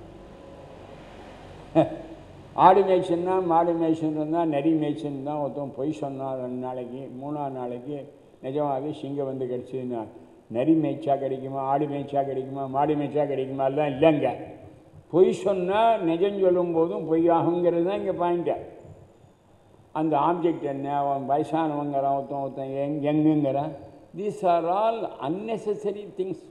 ஆடு மேய்ச்சன்னா மாடு மேய்ச்சன் இருந்தால் நரி மேய்ச்சன் தான். ஒருத்தன் பொய் சொன்னால் ரெண்டு நாளைக்கு மூணாவது நாளைக்கு நிஜமாகவே சிங்கம் வந்து கிடச்சிதுன்னா நரி மேய்ச்சா கிடைக்குமா, ஆடு மேய்ச்சா கிடைக்குமா, மாடு மேய்ச்சா கிடைக்குமா? எல்லாம் இல்லைங்க. பொய் சொன்னால் நிஜம் சொல்லும் போதும் பொய்யாகுங்கிறது தான் இங்கே பாயிண்ட்டு. அந்த ஆப்ஜெக்ட் என்ன? அவன் வயசானவங்கிறான், ஒருத்தன் ஒருத்தன் எங் எங்குங்கிறான். These are all unnecessary things.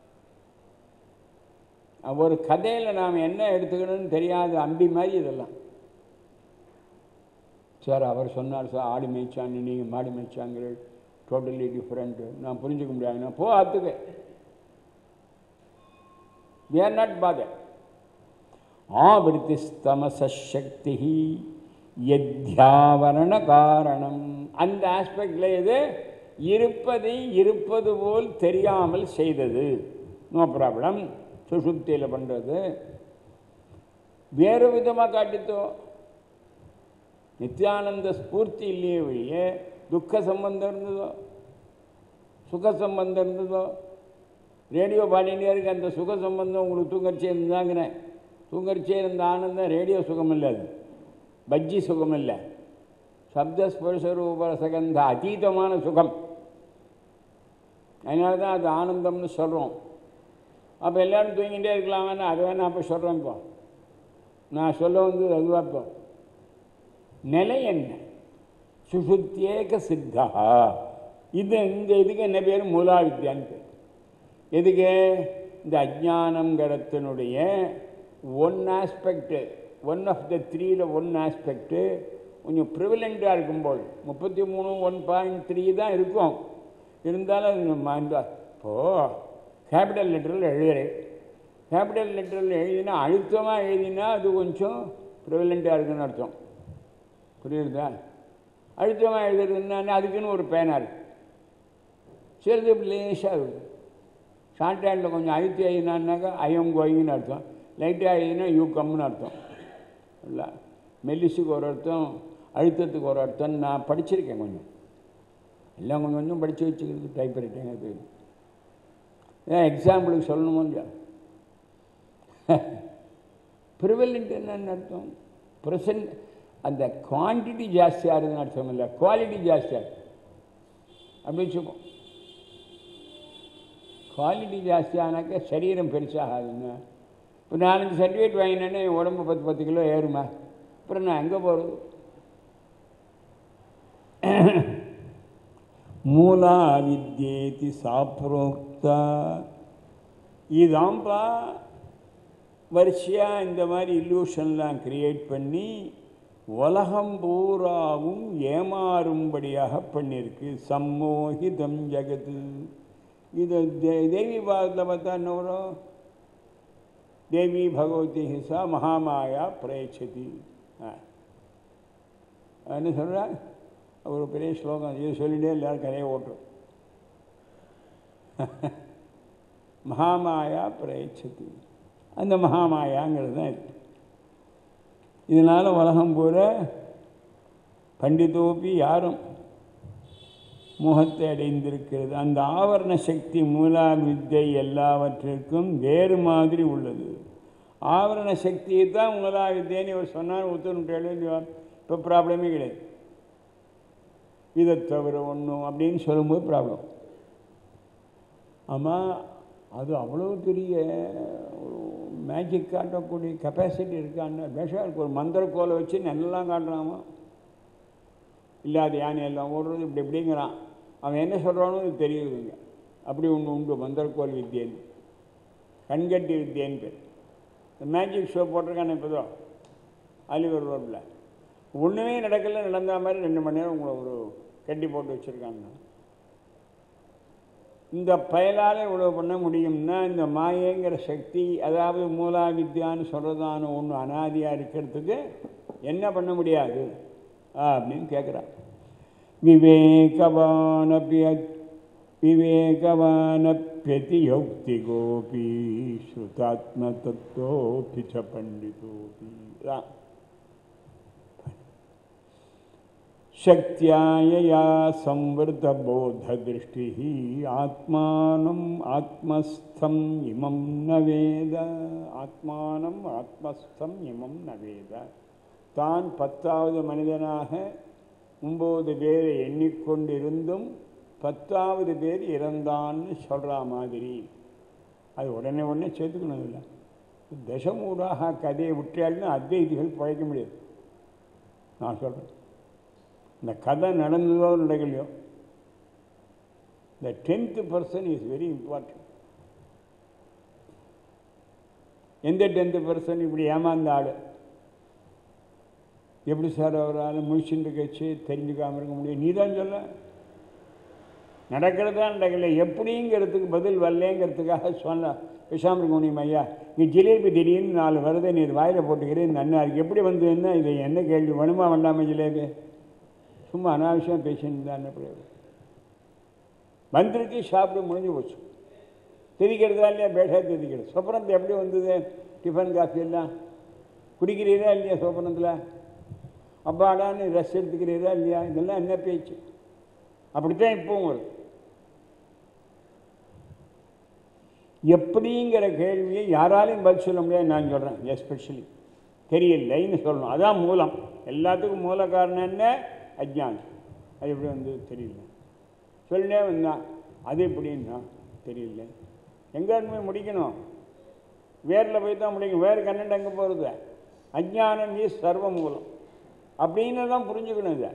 ஒரு கதையில் நாம் என்ன எடுத்துக்கணும்னு தெரியாது. அம்பி மாதிரி இதெல்லாம். சார் அவர் சொன்னார் சார் ஆடு மேய்ச்சான்னு, நீங்கள் மாடு மேய்ச்சாங்கிற டோட்டலி டிஃப்ரெண்ட்டு. நான் புரிஞ்சுக்க முடியாதுன்னா போ அத்துக்கு. We are not bother. ஆவிருத்தி தமசக்தி யத்யாவரண காரணம். அந்த ஆஸ்பெக்டில் இது இருப்பதை இருப்பது போல் தெரியாமல் செய்தது. No problem. சுசுப்தியில் பண்ணுறது வேறு விதமாக காட்டித்தோ. நித்யானந்த ஸ்பூர்த்தி இல்லையே வழியே துக்க சம்பந்தம் இருந்ததோ. சுக சம்பந்தம் இருந்ததோ, ரேடியோ பாடினே இருக்கு, அந்த சுக சம்பந்தம் உங்களுக்கு தூங்கரிச்சே இருந்தாங்கிறேன். தூங்கரிச்சே இருந்த ஆனந்தம் ரேடியோ சுகம் இல்லை, அது பஜ்ஜி சுகம் இல்லை, சப்தஸ்பர்ஷ ரூபரசகந்த அதீதமான சுகம். அதனால தான் அது ஆனந்தம்னு சொல்கிறோம். அப்போ எல்லோரும் தூங்கிட்டே இருக்கலாமான்னு அது வேணா அப்போ சொல்கிறேன். இப்போ நான் சொல்ல வந்து அதுவாக இப்போ நிலை என்ன? சுசுத்தியேக சித்தா. இது இந்த இதுக்கு என்ன பேர்? மூலா வித்யான்னு பேர். எதுக்கு? இந்த அஜ்ஞானங்கிறத்தினுடைய one aspect, one of the த்ரீல ஒன் ஆஸ்பெக்டு கொஞ்சம் ப்ரிவலண்ட்டாக இருக்கும்போது முப்பத்தி மூணு ஒன் பாயிண்ட் த்ரீ தான் இருக்கும். இருந்தாலும் அது இப்போது கேபிட்டல் லெட்டரில் எழுதுறேன். கேபிட்டல் லெட்டரில் எழுதினா அழுத்தமாக எழுதினா அது கொஞ்சம் ப்ரிவலண்ட்டாக இருக்குன்னு அர்த்தம். புரியுறதா? அழுத்தமாக எழுதுறதுன்னா அதுக்குன்னு ஒரு பேனா இருக்கு. சிறிது லேசாக இருக்குது. ஷார்ட் ஹேண்டில் கொஞ்சம் அழுத்தி எழுதினான்னாக்கா ஐயம் கோயின்னு அர்த்தம். லைட்டாக எழுதினா யூ கம்னு அர்த்தம். இல்லை, மெல்லிசுக்கு ஒரு அர்த்தம், அழுத்தத்துக்கு ஒரு அர்த்தம். நான் படிச்சிருக்கேன் கொஞ்சம், எல்லாம் கொஞ்சம் கொஞ்சம் படித்து வச்சுக்கிறது டைப் ரைட்டிங். அது ஏன் எக்ஸாம்பிளுக்கு சொல்லணுமோ இல்லையா? ப்ரிவலண்ட் என்னன்னு அர்த்தம்? ப்ரெசன்ட். அந்த குவான்டிட்டி ஜாஸ்தியாக இருக்குதுன்னு அர்த்தம் இல்லை, குவாலிட்டி ஜாஸ்தியாக இருக்கு அப்படி வச்சுக்கோ. குவாலிட்டி ஜாஸ்தியானாக்கா சரீரம் பெருசாகாதுங்க. இப்போ நாலஞ்சு சர்டிஃபிகேட் வாங்கினேன்னா என் உடம்பு பத்து பத்து கிலோ ஏறுமா? அப்புறம் நான் எங்கே போகிறது? மூலா வித்யேதி சாப்ரோக்தா. இதாம்பா வரிசையாக இந்த மாதிரி இல்லூஷன்லாம் கிரியேட் பண்ணி உலகம் பூராவும் ஏமாறும்படியாக பண்ணியிருக்கு. சம்மோகிதம் ஜகத்து. இது தேவி பாகத்தில் பார்த்தா என்ன வரும்? தேவி பகவதி ஹிசா மகாமாயா பிரேட்சதி. என்ன சொல்கிறா? ஒரு பெரிய ஸ்லோகம். இது சொல்லிட்டே எல்லாரும் கதையை ஓட்டுரும். மகாமாயா பிரேட்சதி. அந்த மகாமாயாங்கிறது தான் இருக்கு. இதனால் உலகம் பூரா பண்டிதோப்பி யாரும் முகத்தை அடைந்திருக்கிறது. அந்த ஆவரண சக்தி மூலா வித்தை எல்லாவற்றிற்கும் வேறு மாதிரி உள்ளது. ஆவரண சக்தியை தான் மூலா வித்தைன்னு இவர் சொன்னார். ஒத்துணுட்டேன். இப்போ ப்ராப்ளமே கிடையாது. இதை தவிர ஒன்றும் அப்படின்னு சொல்லும்போது ப்ராப்ளம். ஆமாம், அது அவ்வளோ பெரிய ஒரு மேஜிக் காட்டக்கூடிய கெப்பாசிட்டி இருக்கான்னு பேஷாருக்கு ஒரு மந்திரக்கோலை வச்சு நல்லா காட்டுறாமா. இல்லாத யானை எல்லாம் ஓடுறது இப்படி இப்படிங்கிறான். அவன் என்ன சொல்கிறானோ அது தெரியுதுங்க. அப்படி ஒன்று உண்டு மந்திரக்கோல் வித்தியன்னு, கண்கட்டி வித்தியன்னு பேர். இந்த மேஜிக் ஷோ போட்டிருக்கானே இப்போதான் அலிவர் ரோட்டில். ஒன்றுமே நடக்கல, நடந்த மாதிரி ரெண்டு மணி நேரம் உங்களை ஒரு கட்டி போட்டு வச்சுருக்காங்க. இந்த பயலால் இவ்வளோ பண்ண முடியும்னா இந்த மாயங்கிற சக்தி, அதாவது மூலா வித்யான்னு சொல்கிறதான ஒன்று அனாதியாக இருக்கிறதுக்கு என்ன பண்ண முடியாது அப்படின்னு கேட்குறான். விவேகவானபி விவேகவானப்யதி யோக்தி கோபி ஸ்ருதாத்ம தத்தோபி ச பண்டிதோபி. சக்தியாயா சம்வர்த போத திருஷ்டி ஆத்மானம் ஆத்மஸ்தம் இமம் நவேத. ஆத்மானம் ஆத்மஸ்தம் இமம் நவேத. தான் பத்தாவது மனிதனாக ஒம்பது பேரை எண்ணிக்கொண்டிருந்தும் பத்தாவது பேர் இறந்தான்னு சொல்கிற மாதிரி அது உடனே உடனே சேர்த்துக்கணும். இல்லை, தசமூடாக கதையை விட்டாலும் அத்வைதிகள் பழைக்க முடியாது. நான் சொல்கிறேன், இந்த கதை நடந்ததோ நடக்கலையோ, இந்த tenth person is very important. எந்த டென்த்து பர்சன் இப்படி ஏமாந்த ஆள் எப்படி சார் அவரால் முழிச்சுட்டு கட்சி தெரிஞ்சுக்காமல் இருக்க முடியும்? நீ தான் சொல்ல. நடக்கிறதா நடக்கலை எப்படிங்கிறதுக்கு பதில் வரலேங்கிறதுக்காக சொல்ல பேசாமல் இருக்க முடியும். ஐயா, நீ ஜிலேபி திடீர்னு நாலு வருதை நீ வாயில் போட்டுக்கிறேன், நன்னா இருக்கு, எப்படி வந்து என்ன இதை என்ன கேள்வி வேணுமா வேண்டாமா? ஜிலேபி சும்மா அனாவசியம் பேசின்னு தான் என்ன பிரயோகம்? வந்திருக்கு, சாப்பிட்டு முடிஞ்சு போச்சு. தெரிக்கிறதா இல்லையா? பேஷா தெரிக்கிறது. சொப்பனத்தை எப்படி வந்தது? டிஃபன் காஃபி எல்லாம் குடிக்கிறீரா இல்லையா? சொப்பனத்தில் அப்பாடான்னு ரெஸ்ட் எடுத்துக்கிறீரா இல்லையா? இதெல்லாம் என்ன பேச்சு? அப்படித்தான் இப்போவும் வருது. எப்படிங்கிற கேள்வியை யாராலையும் பதில் சொல்ல முடியாது. நான் சொல்கிறேன் எஸ்பெஷலி தெரியலைன்னு சொல்லணும். அதான் மூலம். எல்லாத்துக்கும் மூல காரணம் என்ன? அஜ்ஞானம். அது எப்படி வந்து தெரியல சொல்லே வந்தான். அது எப்படின்னா தெரியல. எங்கே போய் முடிக்கணும்? வேரில் போய் தான் முடிக்கணும். வேறு கண்ணண்டு எங்கே போகிறது? அஜ்ஞானம் ஈஸ் சர்வ மூலம் அப்படின்னு தான் புரிஞ்சுக்கணும். இதை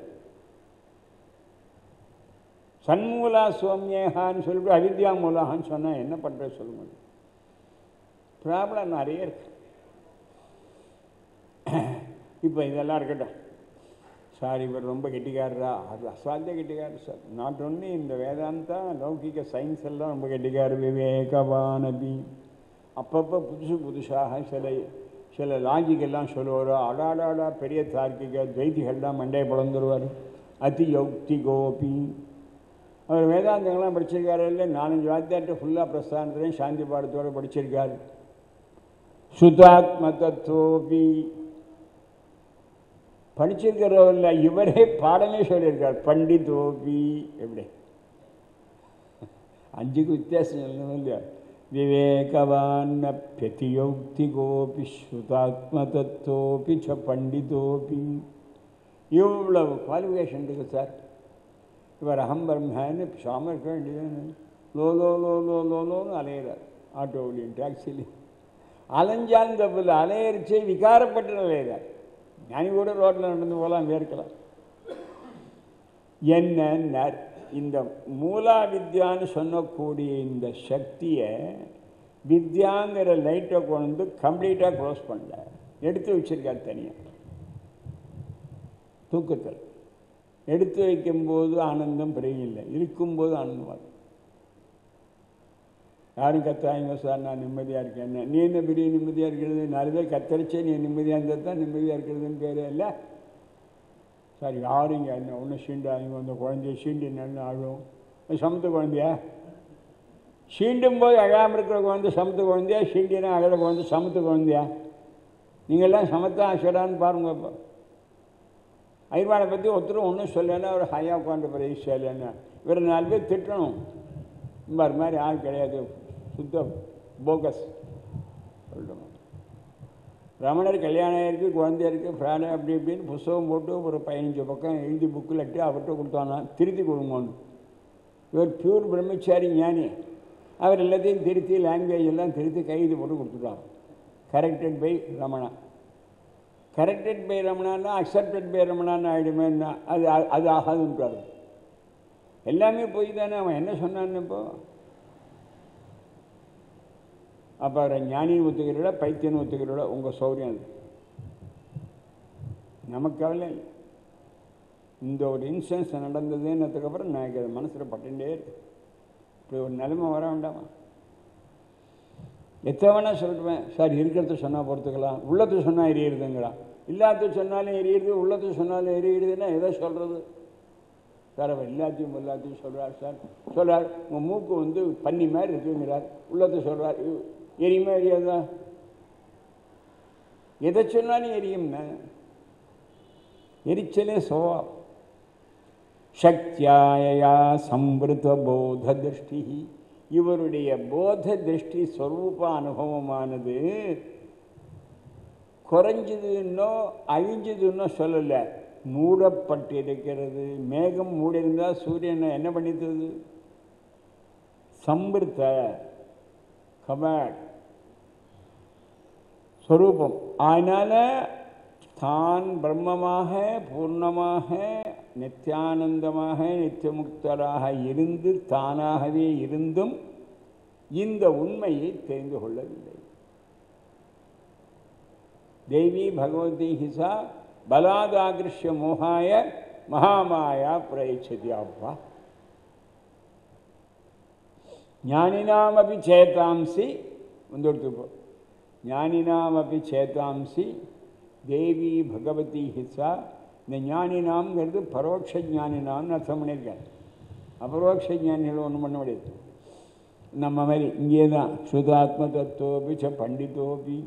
சண்மூலா சோமியேகான்னு சொல்லிட்டு அவித்யா மூலாகான்னு சொன்னால் என்ன பண்ணுற சொல்லுங்க. ப்ராப்ளம் நிறைய இருக்கு. இப்போ இதெல்லாம் இருக்கட்டும். சார் இவர் ரொம்ப கெட்டிக்காரரா? அது அசாத்திய கெட்டிக்காரர் சார். நாட் ஒன்லி இந்த வேதாந்தா லௌகிக சயின்ஸ் எல்லாம் ரொம்ப கெட்டிக்காரர். விவேகவானபி அப்பப்போ புதுசு புதுசாக சில சில லாஜிக்கெல்லாம் சொல்லுவார். அடாடாடா பெரிய தார்க்கிக துவைதிகள்லாம் மண்டையை பிளந்துருவார். அதி யௌக்தி கோபி அவர் வேதாந்தங்கள்லாம் படிச்சிருக்காரு. இல்லை நாலஞ்சு வாத்தியார்கிட்ட ஃபுல்லாக பிரஸ்தானத்துலேயும் சாந்தி பாடத்தோடு படிச்சிருக்காரு. சுதாத்ம தத்துவோபி படிச்சிருக்கிறவர்ல இவரே பாடமே சொல்லியிருக்கார். பண்டிதோபி எப்படி அஞ்சுக்கு வித்தியாசம் சொல்லணும் இல்லையா? விவேகவான் பிரதியோக்தி கோபி ஸ்ருதாத்ம தத்தோபி ச பண்டிதோபி. இவ்வளவு குவாலிஃபிகேஷன் இருக்குது சார். இவர் அகம் பிரம்மன்னு சாம இருக்க வேண்டியது. லோ லோ லோ லோ லோ லோன்னு அலையிறார். ஆட்டோவிலையும் டாக்ஸிலையும் அலைஞ்சாலும் தப்பில்லை. அலையரிச்சே விகாரப்பட்டு அலையிறார். ஞானி கூட ரோட்டில் நடந்து போகலாம், வேர்க்கலாம். என்ன இந்த மூலா வித்யான்னு சொல்லக்கூடிய இந்த சக்தியை வித்யாங்கிற லைட்டை கொண்டு வந்து கம்ப்ளீட்டாக க்ளோஸ் பண்ணல, எடுத்து வச்சிருக்காரு தனியாக. தூக்கத்தில் எடுத்து வைக்கும்போது ஆனந்தம் பிரியில்லை, இருக்கும்போது ஆனந்தமாக. யாரும் கத்தாயுங்க சார் நான் நிம்மதியாக இருக்கேன். நீ என்ன பெரிய நிம்மதியாக இருக்கிறது? நாலு பேர் கத்தரிச்சே நீ நிம்மதியாக இருந்தால் தான் நிம்மதியாக இருக்கிறதுன்னு பேர் இல்லை சார். யாரும் இங்கே என்ன ஒன்று சீண்டாங்க அந்த குழந்தைய சீண்டி நல்ல ஆகும். சமத்து குழந்தையா? சீண்டும் போது அழாமல் இருக்கிற குழந்தை சமத்து குழந்தையா? சீண்டினா அழகிற குழந்தை சமத்து குழந்தையா? நீங்கள்லாம் சமத்தா அசடான்னு பாருங்க. இப்போ ஐர்வானை பற்றி ஒருத்தரும் ஒன்றும் சொல்லலைன்னா அவர் ஹையாக உட்காந்து பிரதேசம் இல்லைன்னா இவர் நாலு பேர் திட்டணும். இம்பார் மாதிரி ஆள் கிடையாது, சுத்த போகஸ் சொல்லணும். ரமணர் கல்யாணம் ஆயிருக்கு, குழந்தைய இருக்குது, ஃப்ராடு அப்படி இப்படின்னு புஸ்தகம் போட்டு ஒரு பதினஞ்சு பக்கம் எழுதி புக்கில் எட்டு அவர்கிட்ட கொடுத்தானா திருத்தி கொடுங்கன்னு. இவர் பியூர் பிரம்மச்சாரி ஞானி. அவர் எல்லாத்தையும் திருத்தி லாங்குவேஜ் எல்லாம் திருத்தி கைது போட்டு கொடுத்துட்டாங்க. Corrected by Ramana. Corrected by ரமணான்னா அக்செப்டட் பை ரமணான்னு ஆகிடுமேன்னா அது அது ஆகாதுன்றாரு. எல்லாமே போய் தானே. அவன் என்ன சொன்னான்னு இப்போ? அப்போ அவரை ஞானின்னு ஒத்துக்கிறோட பைத்தியன்னு ஒத்துக்கிறோட உங்கள் சௌரியம் அது. நமக்கு கவலை இல்லை. இந்த ஒரு இன்சிடென்ஸ் நடந்ததுன்னதுக்கப்புறம் நான் அது மனசில் பட்டுட்டே இருக்கு. இப்படி ஒரு நிலைமை வர வேண்டாமா? எத்தனை வேணா சொல்லிடுவேன் சார். இருக்கிறத சொன்னால் பொறுத்துக்கலாம், உள்ளத்துக்கு சொன்னால் எரியிடுதுங்களா? இல்லாதது சொன்னாலும் எரியிடுது, உள்ளத்துக்கு சொன்னாலும் எரியிடுதுன்னா எதை சொல்கிறது சார்? அவர் எல்லாத்தையும் எல்லாத்தையும் சொல்கிறார் சார். சொல்கிறார் உங்கள் மூக்கு வந்து பன்னி மாதிரி இருக்குங்கிறார். உள்ளத்தை சொல்கிறார் எரியுமா எரியாதா? எதை சொன்னாலும் எரியும்னா எரிச்சலே சோவம். சக்தியாயா சம்பிருத போத திருஷ்டி. இவருடைய போத திருஷ்டி ஸ்வரூப அனுபவமானது குறைஞ்சதுன்னோ அழிஞ்சதுன்னோ சொல்லலை, மூடப்பட்டிருக்கிறது. மேகம் மூடியிருந்தால் சூரியனை என்ன பண்ணித்தது? சம்பிருத்த கபாட் ஸ்வரூபம். அதனால் தான் பிரம்மமாக பூர்ணமாக நித்தியானந்தமாக நித்தியமுக்தராக இருந்து தானாகவே இருந்தும் இந்த உண்மையை தெரிந்து கொள்ளவில்லை. தேவி பகவதி ஹிசா பலாதாகிருஷ்ய மோகாய மகாமாயா பிரயச்சதி. அப்பா ஞானினாமபி சேதாம்சி வந்துடுத்து. ஞானினாமபி சேதாம்சி தேவி பகவதி ஹிசா. இந்த ஞானினாம்ங்கிறது பரோட்ச ஞானினாம்னு அர்த்தம் பண்ணியிருக்கேன். அபரோட்ச ஞானிகள் ஒன்றும் பண்ண முடியாது. நம்ம மாதிரி இங்கே தான் சுதாத்ம தத்துவோபி ச பண்டிதோபி.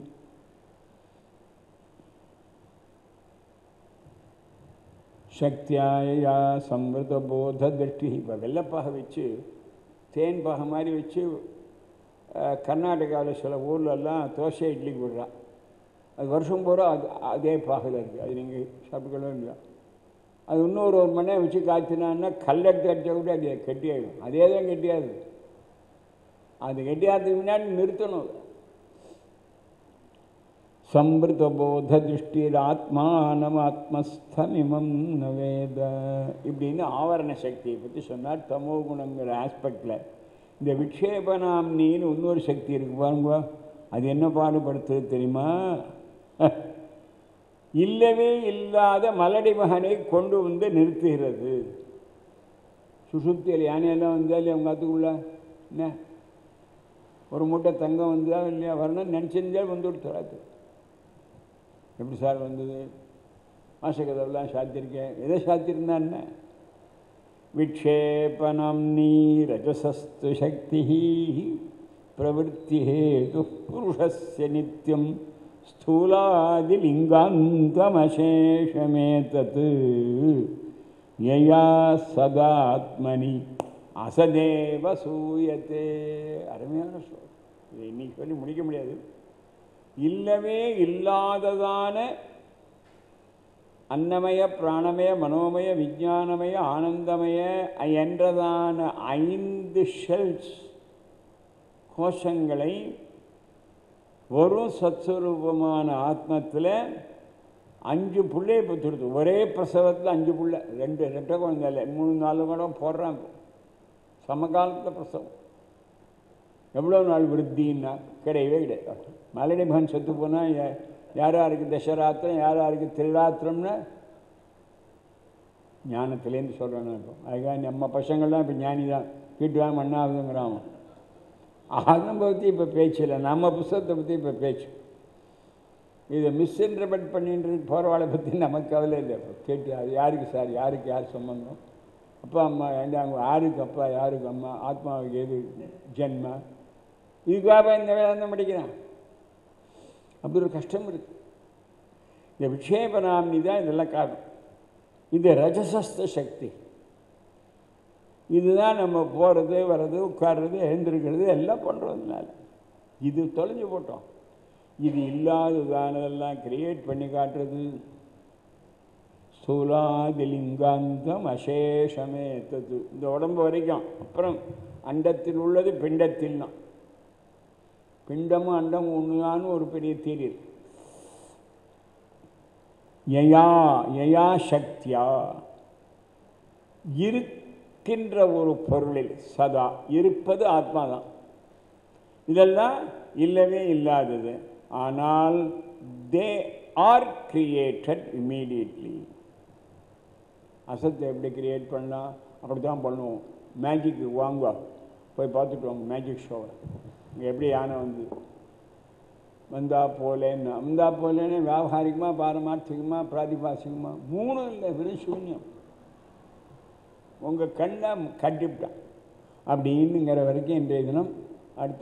சக்தியாயா சம்பிருத போத திருஷ்டி. இப்போ வெள்ளப்பாக வச்சு தேன் பாக மாதிரி வச்சு கர்நாடகாவில் சில ஊர்லெல்லாம் தோசை இட்லிக்கு விடுறா. அது வருஷம் பூரா அது அதே பாகில் இருக்குது. அது நீங்கள் சாப்பிட்டுக்கணும் இல்லையா? அது இன்னொரு ஒரு மணி நேரம் வச்சு காய்ச்சினான்னா கல்லெடுத்து அடிச்சா கூட அது கெட்டியாகும். அதே தான் கெட்டியாது. அது கெட்டியாகிறதுக்கு முன்னாடி நிறுத்தணும். சம்பிருத போத திருஷ்டிர் ஆத்மானம் ஆத்மஸ்தமிமம் நவேத இப்படின்னு ஆவரண சக்தியை பற்றி சொன்னார். தமோ குணங்கிற ஆஸ்பெக்டில் இந்த விக்ஷேபனாம்னின்னு இன்னொரு சக்தி இருக்கு பாருங்க. அது என்ன பாடுபடுத்துறது தெரியுமா? இல்லவே இல்லாத மலடி மகனை கொண்டு வந்து நிறுத்துகிறது. சுசுப்தியில் யானையெல்லாம் வந்தா இல்லையா அவங்க அதுக்குள்ள என்ன ஒரு மூட்டை தங்கம் வந்தா இல்லையா வரணும் நினச்சிருந்தால் வந்து கொடுத்துறாது. எப்படி சார் வந்தது? மாசக்கதெல்லாம் சாத்திருக்கேன். எதை சாத்திருந்தான்? விக்ஷேபனம் நீ ரஜசஸ்து சக்தி பிரவருத்தி ஹேது புருஷஸ்ய நித்யம் ஸ்தூலாதி லிங்காந்தமசேஷமேதத் யயா சதாத்மனி அசதேவ சூயத்தே. அருமையான சொல். இதை இன்னைக்கு சொல்லி முடிக்க முடியாது. இல்லவே இல்லாததான அன்னமய பிராணமய மனோமய விஞ்ஞானமய ஆனந்தமய என்றதான ஐந்து ஷெல்ஸ் கோஷங்களை ஒரு சத்ஸ்வரூபமான ஆத்மத்தில் அஞ்சு புள்ளையை பெற்றுடுது. ஒரே பிரசவத்தில் அஞ்சு புள்ளை, ரெண்டு ரெட்டை குழந்தை இல்லை, மூணு நாலு கூட போடுறாங்க. சமகாலத்தில் பிரசவம். எவ்வளோ நாள் விருத்தின்னா கிடையவே கிடையாது. மலடி மகன் செத்து போனால் யார் யாருக்கு தசராத்திரம் யார் யாருக்கு திருராத்திரம்னு ஞானத்திலேருந்து சொல்கிறேன். இப்போ அதுக்காக நம்ம பசங்கள்லாம் இப்போ ஞானி தான், வீட்டு வாங்க மண்ணாகுதுங்கிறான். அதை பற்றி இப்போ பேச்சு இல்லை, நம்ம புத்தகத்தை பற்றி இப்போ பேச்சு. இதை மிஸ்இன்டர்பிரட் பண்ணிட்டு போகிறவாளை பற்றி நமக்கு கவலை இல்லை. இப்போ கேட்டு அது யாருக்கு சார், யாருக்கு யார் சம்பந்தம், அப்பா அம்மா ஏண்டாங்க, யாருக்கு அப்பா யாருக்கு அம்மா, ஆத்மாவுக்கு எது ஜென்மா, இதுக்காக இந்த வேதாந்தம் படிக்கிறான். அப்படி ஒரு கஷ்டம் இருக்கு. இந்த விக்ஷேபனாம்னி தான் இதெல்லாம் காரணம். இது ரஜசஸ்த சக்தி. இதுதான் நம்ம போகிறது வர்றது உட்கார்றது எழுந்திருக்கிறது எல்லாம் பண்ணுறதுனால இது தொலைஞ்சு போட்டோம். இது இல்லாததானதெல்லாம் கிரியேட் பண்ணி காட்டுறது. ஸ்தூலாதிலிங்காந்தம் அசேஷமே தத்து. இந்த உடம்பு வரைக்கும். அப்புறம் அண்டத்தில் உள்ளது பிண்டத்தில் தான். பிண்டமும் அண்டமும் ஒன்றுதான்னு ஒரு பெரிய தீரி. யயா யயா சக்தியா இருக்கின்ற ஒரு பொருளில் சதா இருப்பது ஆத்மா தான். இதெல்லாம் இல்லவே இல்லாதது. ஆனால் தே ஆர் கிரியேட்டட் இம்மீடியட்லி. அசத்தை எப்படி கிரியேட் பண்ணலாம்? அப்படி தான் பண்ணுவோம். மேஜிக்கு வாங்க போய் பார்த்துட்டு வாங்க மேஜிக் ஷோவை. இங்கே எப்படி யானை வந்து வந்தா போலேன்னு வந்தா போலேன்னு வியாபாரிகமாக பாரமார்த்திகமாக பிராதிபாசிகமாக மூணும் இல்லை, வெறும் சூன்யம். உங்கள் கண்ணை கட்டிவிட்டான் அப்படின்னுங்கிற வரைக்கும் இன்றைய தினம் அடுத்த